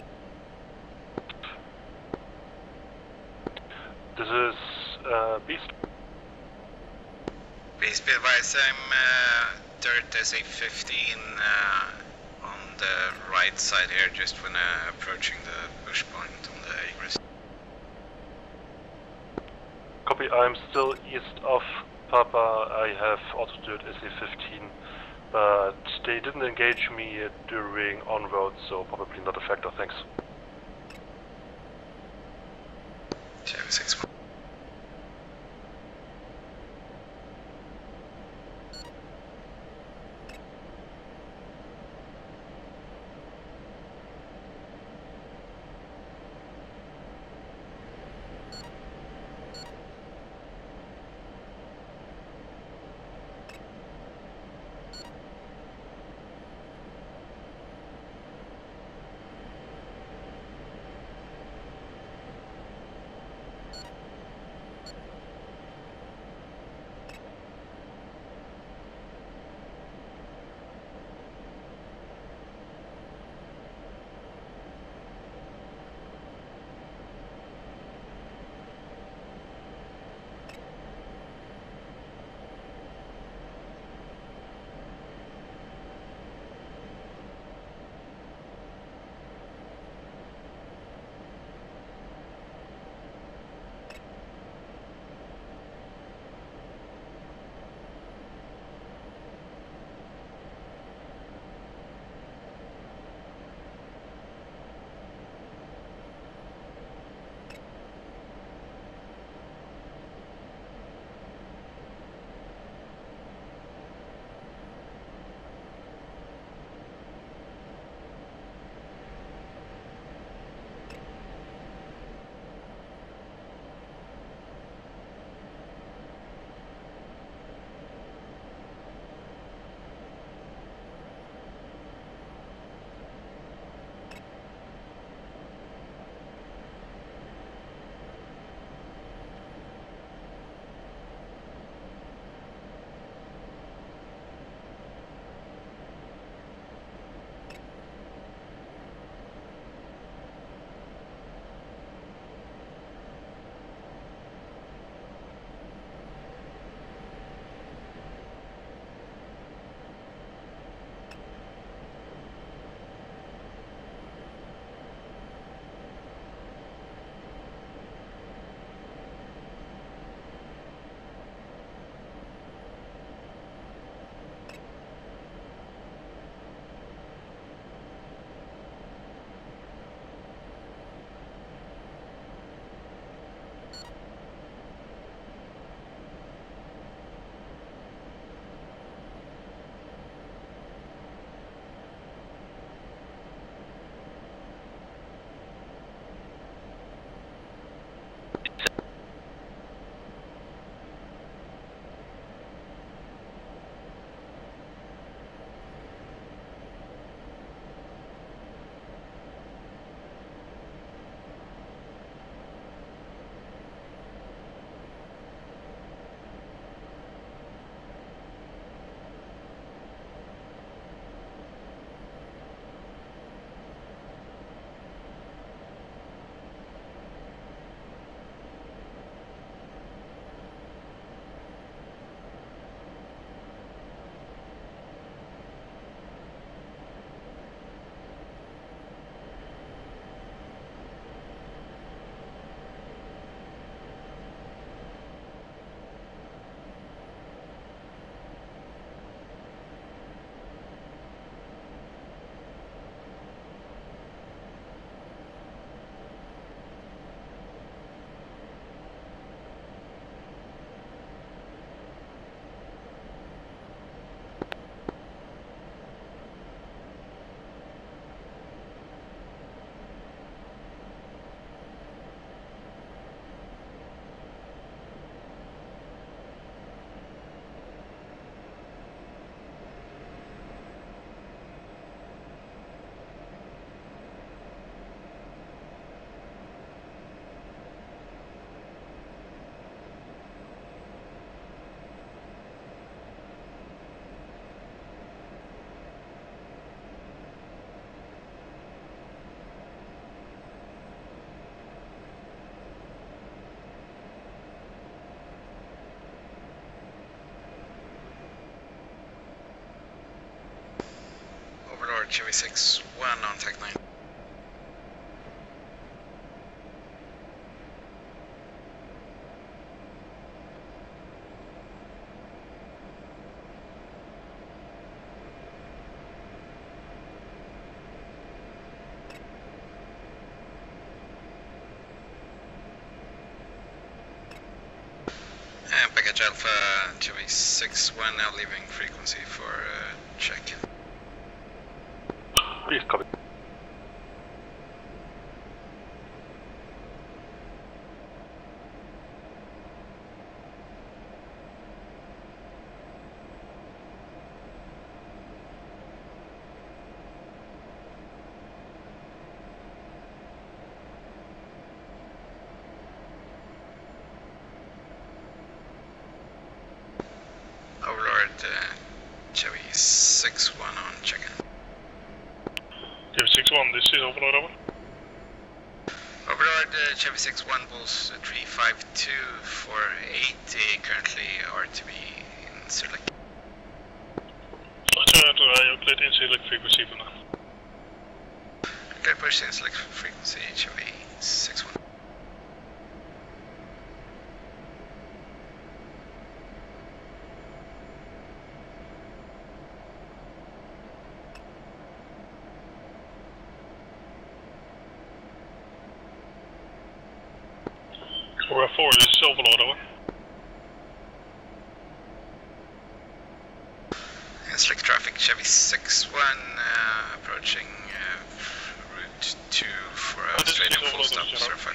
This is uh, Beast. Beast, be advised, I'm uh, dirt S A fifteen uh, on the right side here, just when uh, approaching the bush point on the egress. Copy, I'm still east of Papa. I have altitude S A fifteen, but they didn't engage me during on-road, so probably not a factor, thanks. Chevy six one. Chevy six one on Tech nine. And package Alpha Chevy six one now leaving frequency for uh, check. Please copy. Overlord uh, Chevy six one on check-in. Chevy six one, this is Overlord, over. Overlord uh, Chevy six one, Bulls three five two four eighty, currently R T B in Zurich. Roger, you're cleared in Zurich frequency for now. Clear push in select frequency Chevy six one. We're at four, this is Overlord, over. And select traffic Chevy six one uh, approaching uh, route two for a straight and full stop certified.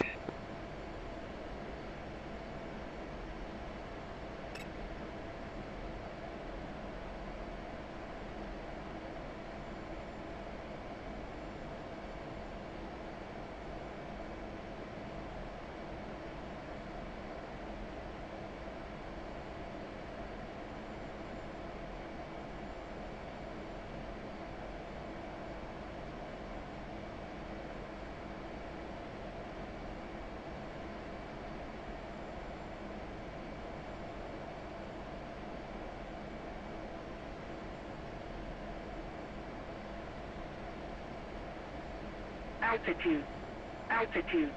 Altitude. Altitude.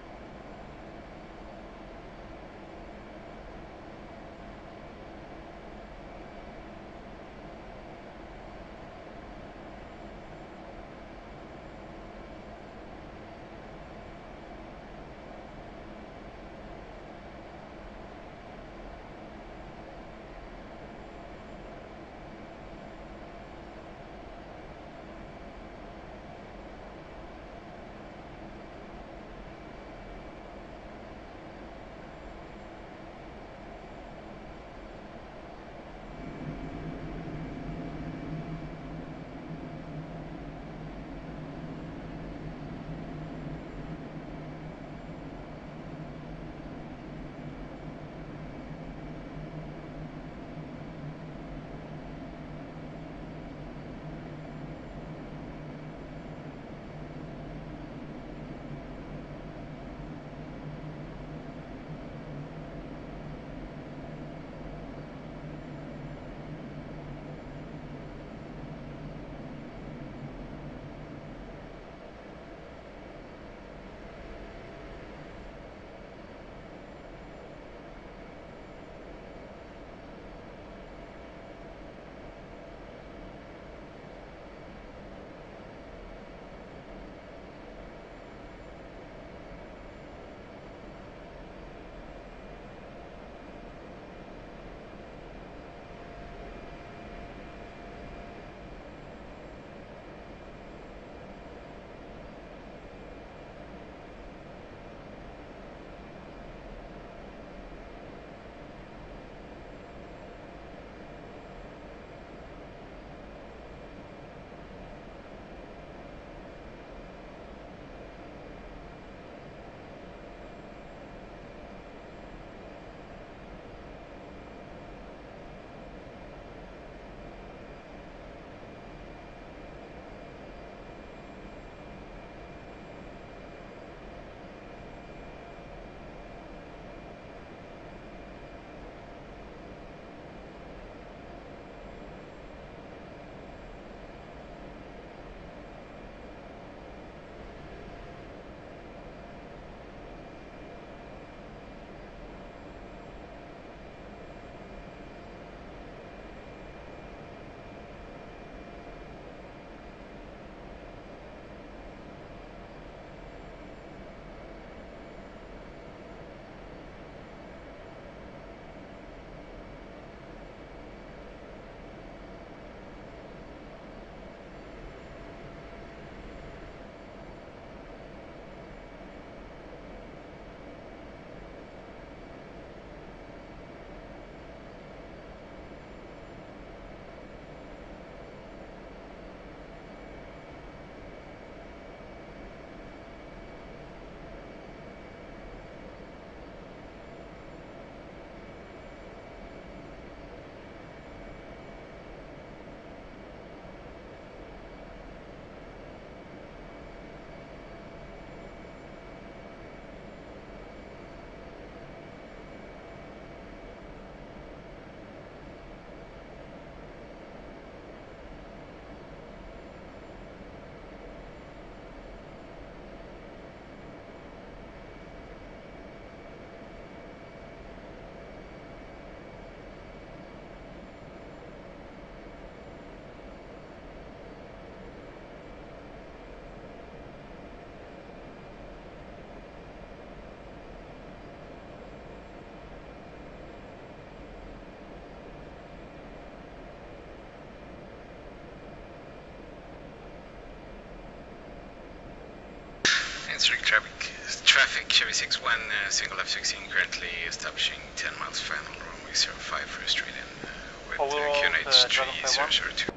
Instruct traffic, traffic Chevy six one, uh, single F sixteen currently establishing ten miles final, runway zero five for a straight in uh, with uh, Q N H three zero zero two.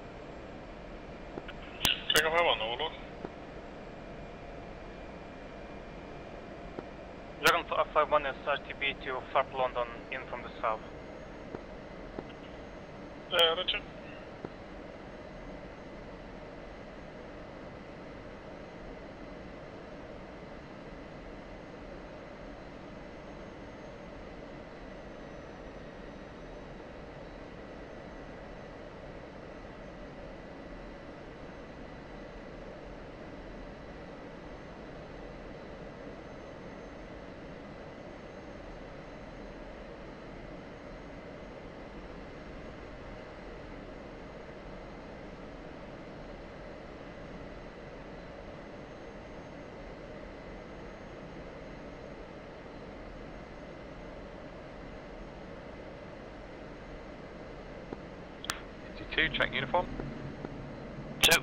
Dragon five one, overload. Dragon five one is R T B to Farp London in from the south. Uh, Roger. Two, check uniform. Two.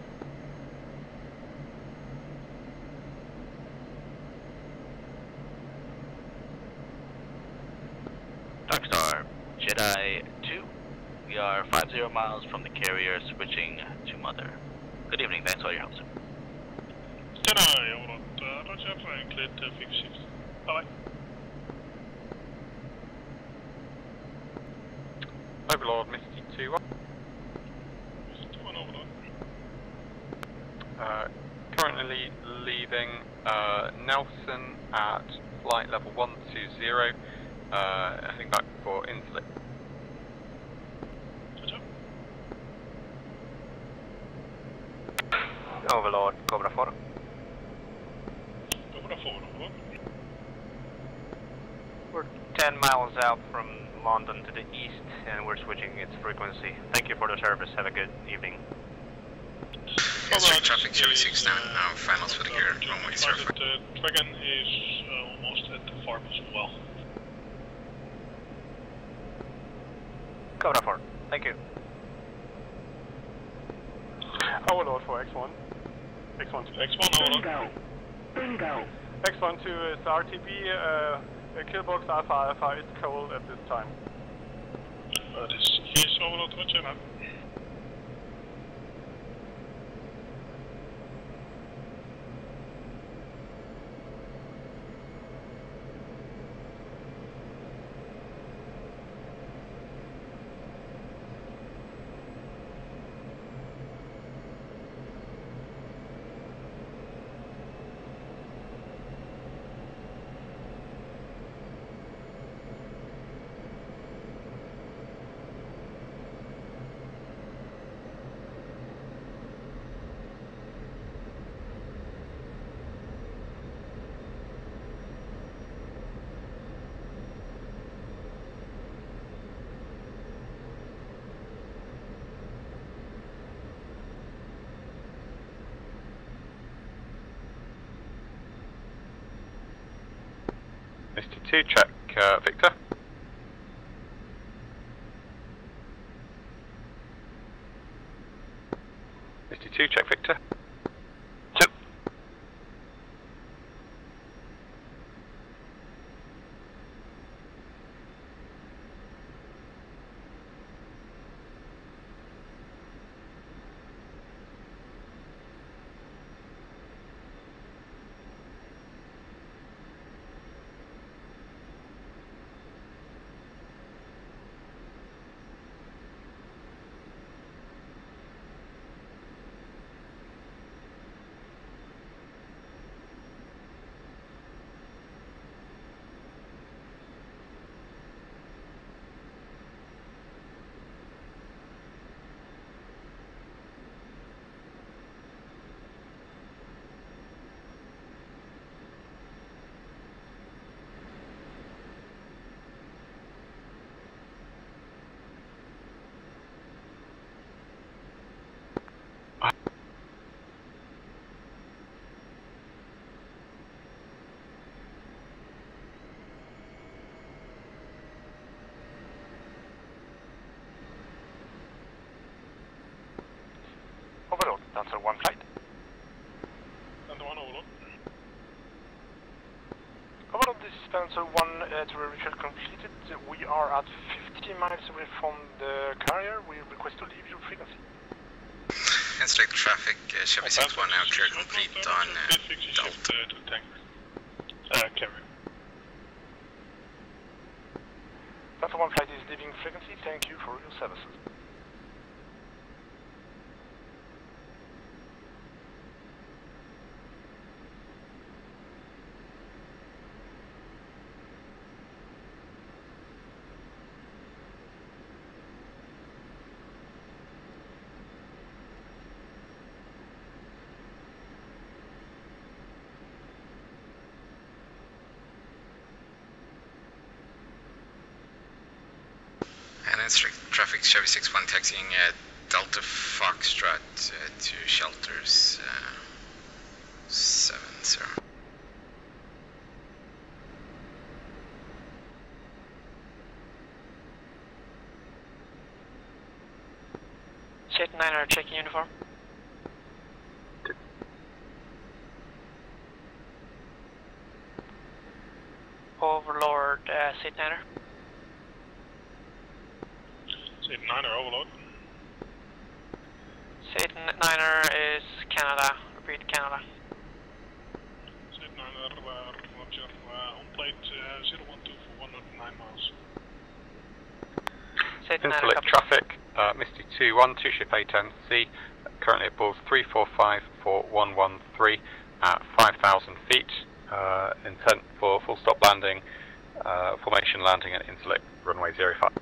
Darkstar, Jedi two. We are five zero miles from the carrier, switching to Mother. Good evening, thanks for your help, sir. Jedi, overload. Uh, Roger, flying cleared uh, fix shift. Bye bye. Overlord, Misty two one. Uh, currently leaving uh, Nelson at flight level one two zero, uh, heading back for Inslip. Overlord, Cobra four. Cobra four, overload. We're ten miles out from London to the east and we're switching its frequency. Thank you for the service, have a good evening. Instruct traffic Chevy six nine, now finals for the year, runway zero five. The Dragon is uh, almost at the farm as well. Cobra four, thank you. Overlord for X one. X one to X one, overlord. Bingo. Bingo. X one to is R T B, uh, Killbox Alpha Alpha is cold at this time. Uh, this is overlord, Roger, man. Misty two, check uh, Victor. Misty two, check Victor. Two. Overlord, Dancer one flight. Dancer one, overlord. Delta one uh, to refuel completed. We are at fifty miles away from the carrier. We request to leave your frequency. Inselect traffic, uh, Chevy six one now clear complete on uh, Delta. Uh, carrier. Delta one flight is leaving frequency. Thank you for your services. And instruct traffic Chevy six one taxiing at Delta Foxtrot uh, to shelters uh, seven zero. Jet niner checking uniform. Overlord, uh, Jet niner. Jet niner overload. Jet niner is Canada. Repeat, Canada. Jet niner, uh, roger. Uh, on plate uh, zero one two for one hundred nine miles. Jet niner, Inselect traffic, uh, Misty two one, two ship A ten C, currently at balls three four five for one one three at five thousand feet, uh, intent for full stop landing, uh, formation landing at Inselect runway zero five.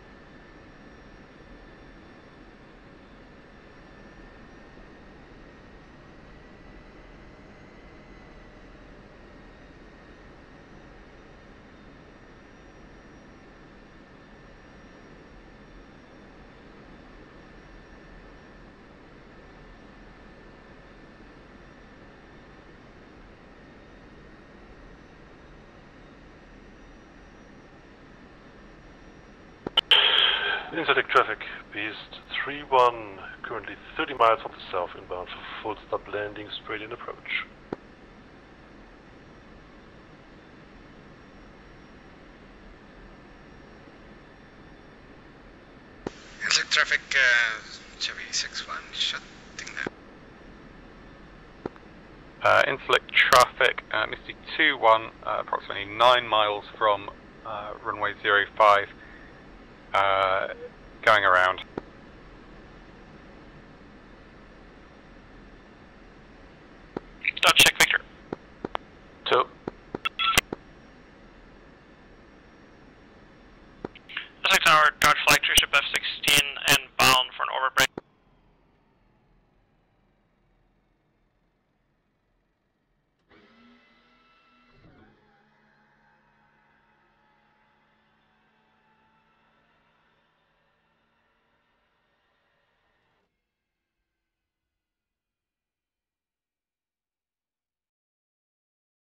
Inselect traffic, Beast three one, currently thirty miles off the south inbound for full stop landing, straight in approach. Inselect traffic, uh, Chevy six one, shutting down. Uh, Inselect traffic, uh, Misty two one, uh, approximately nine miles from uh, runway zero five, uh, going around. Dutch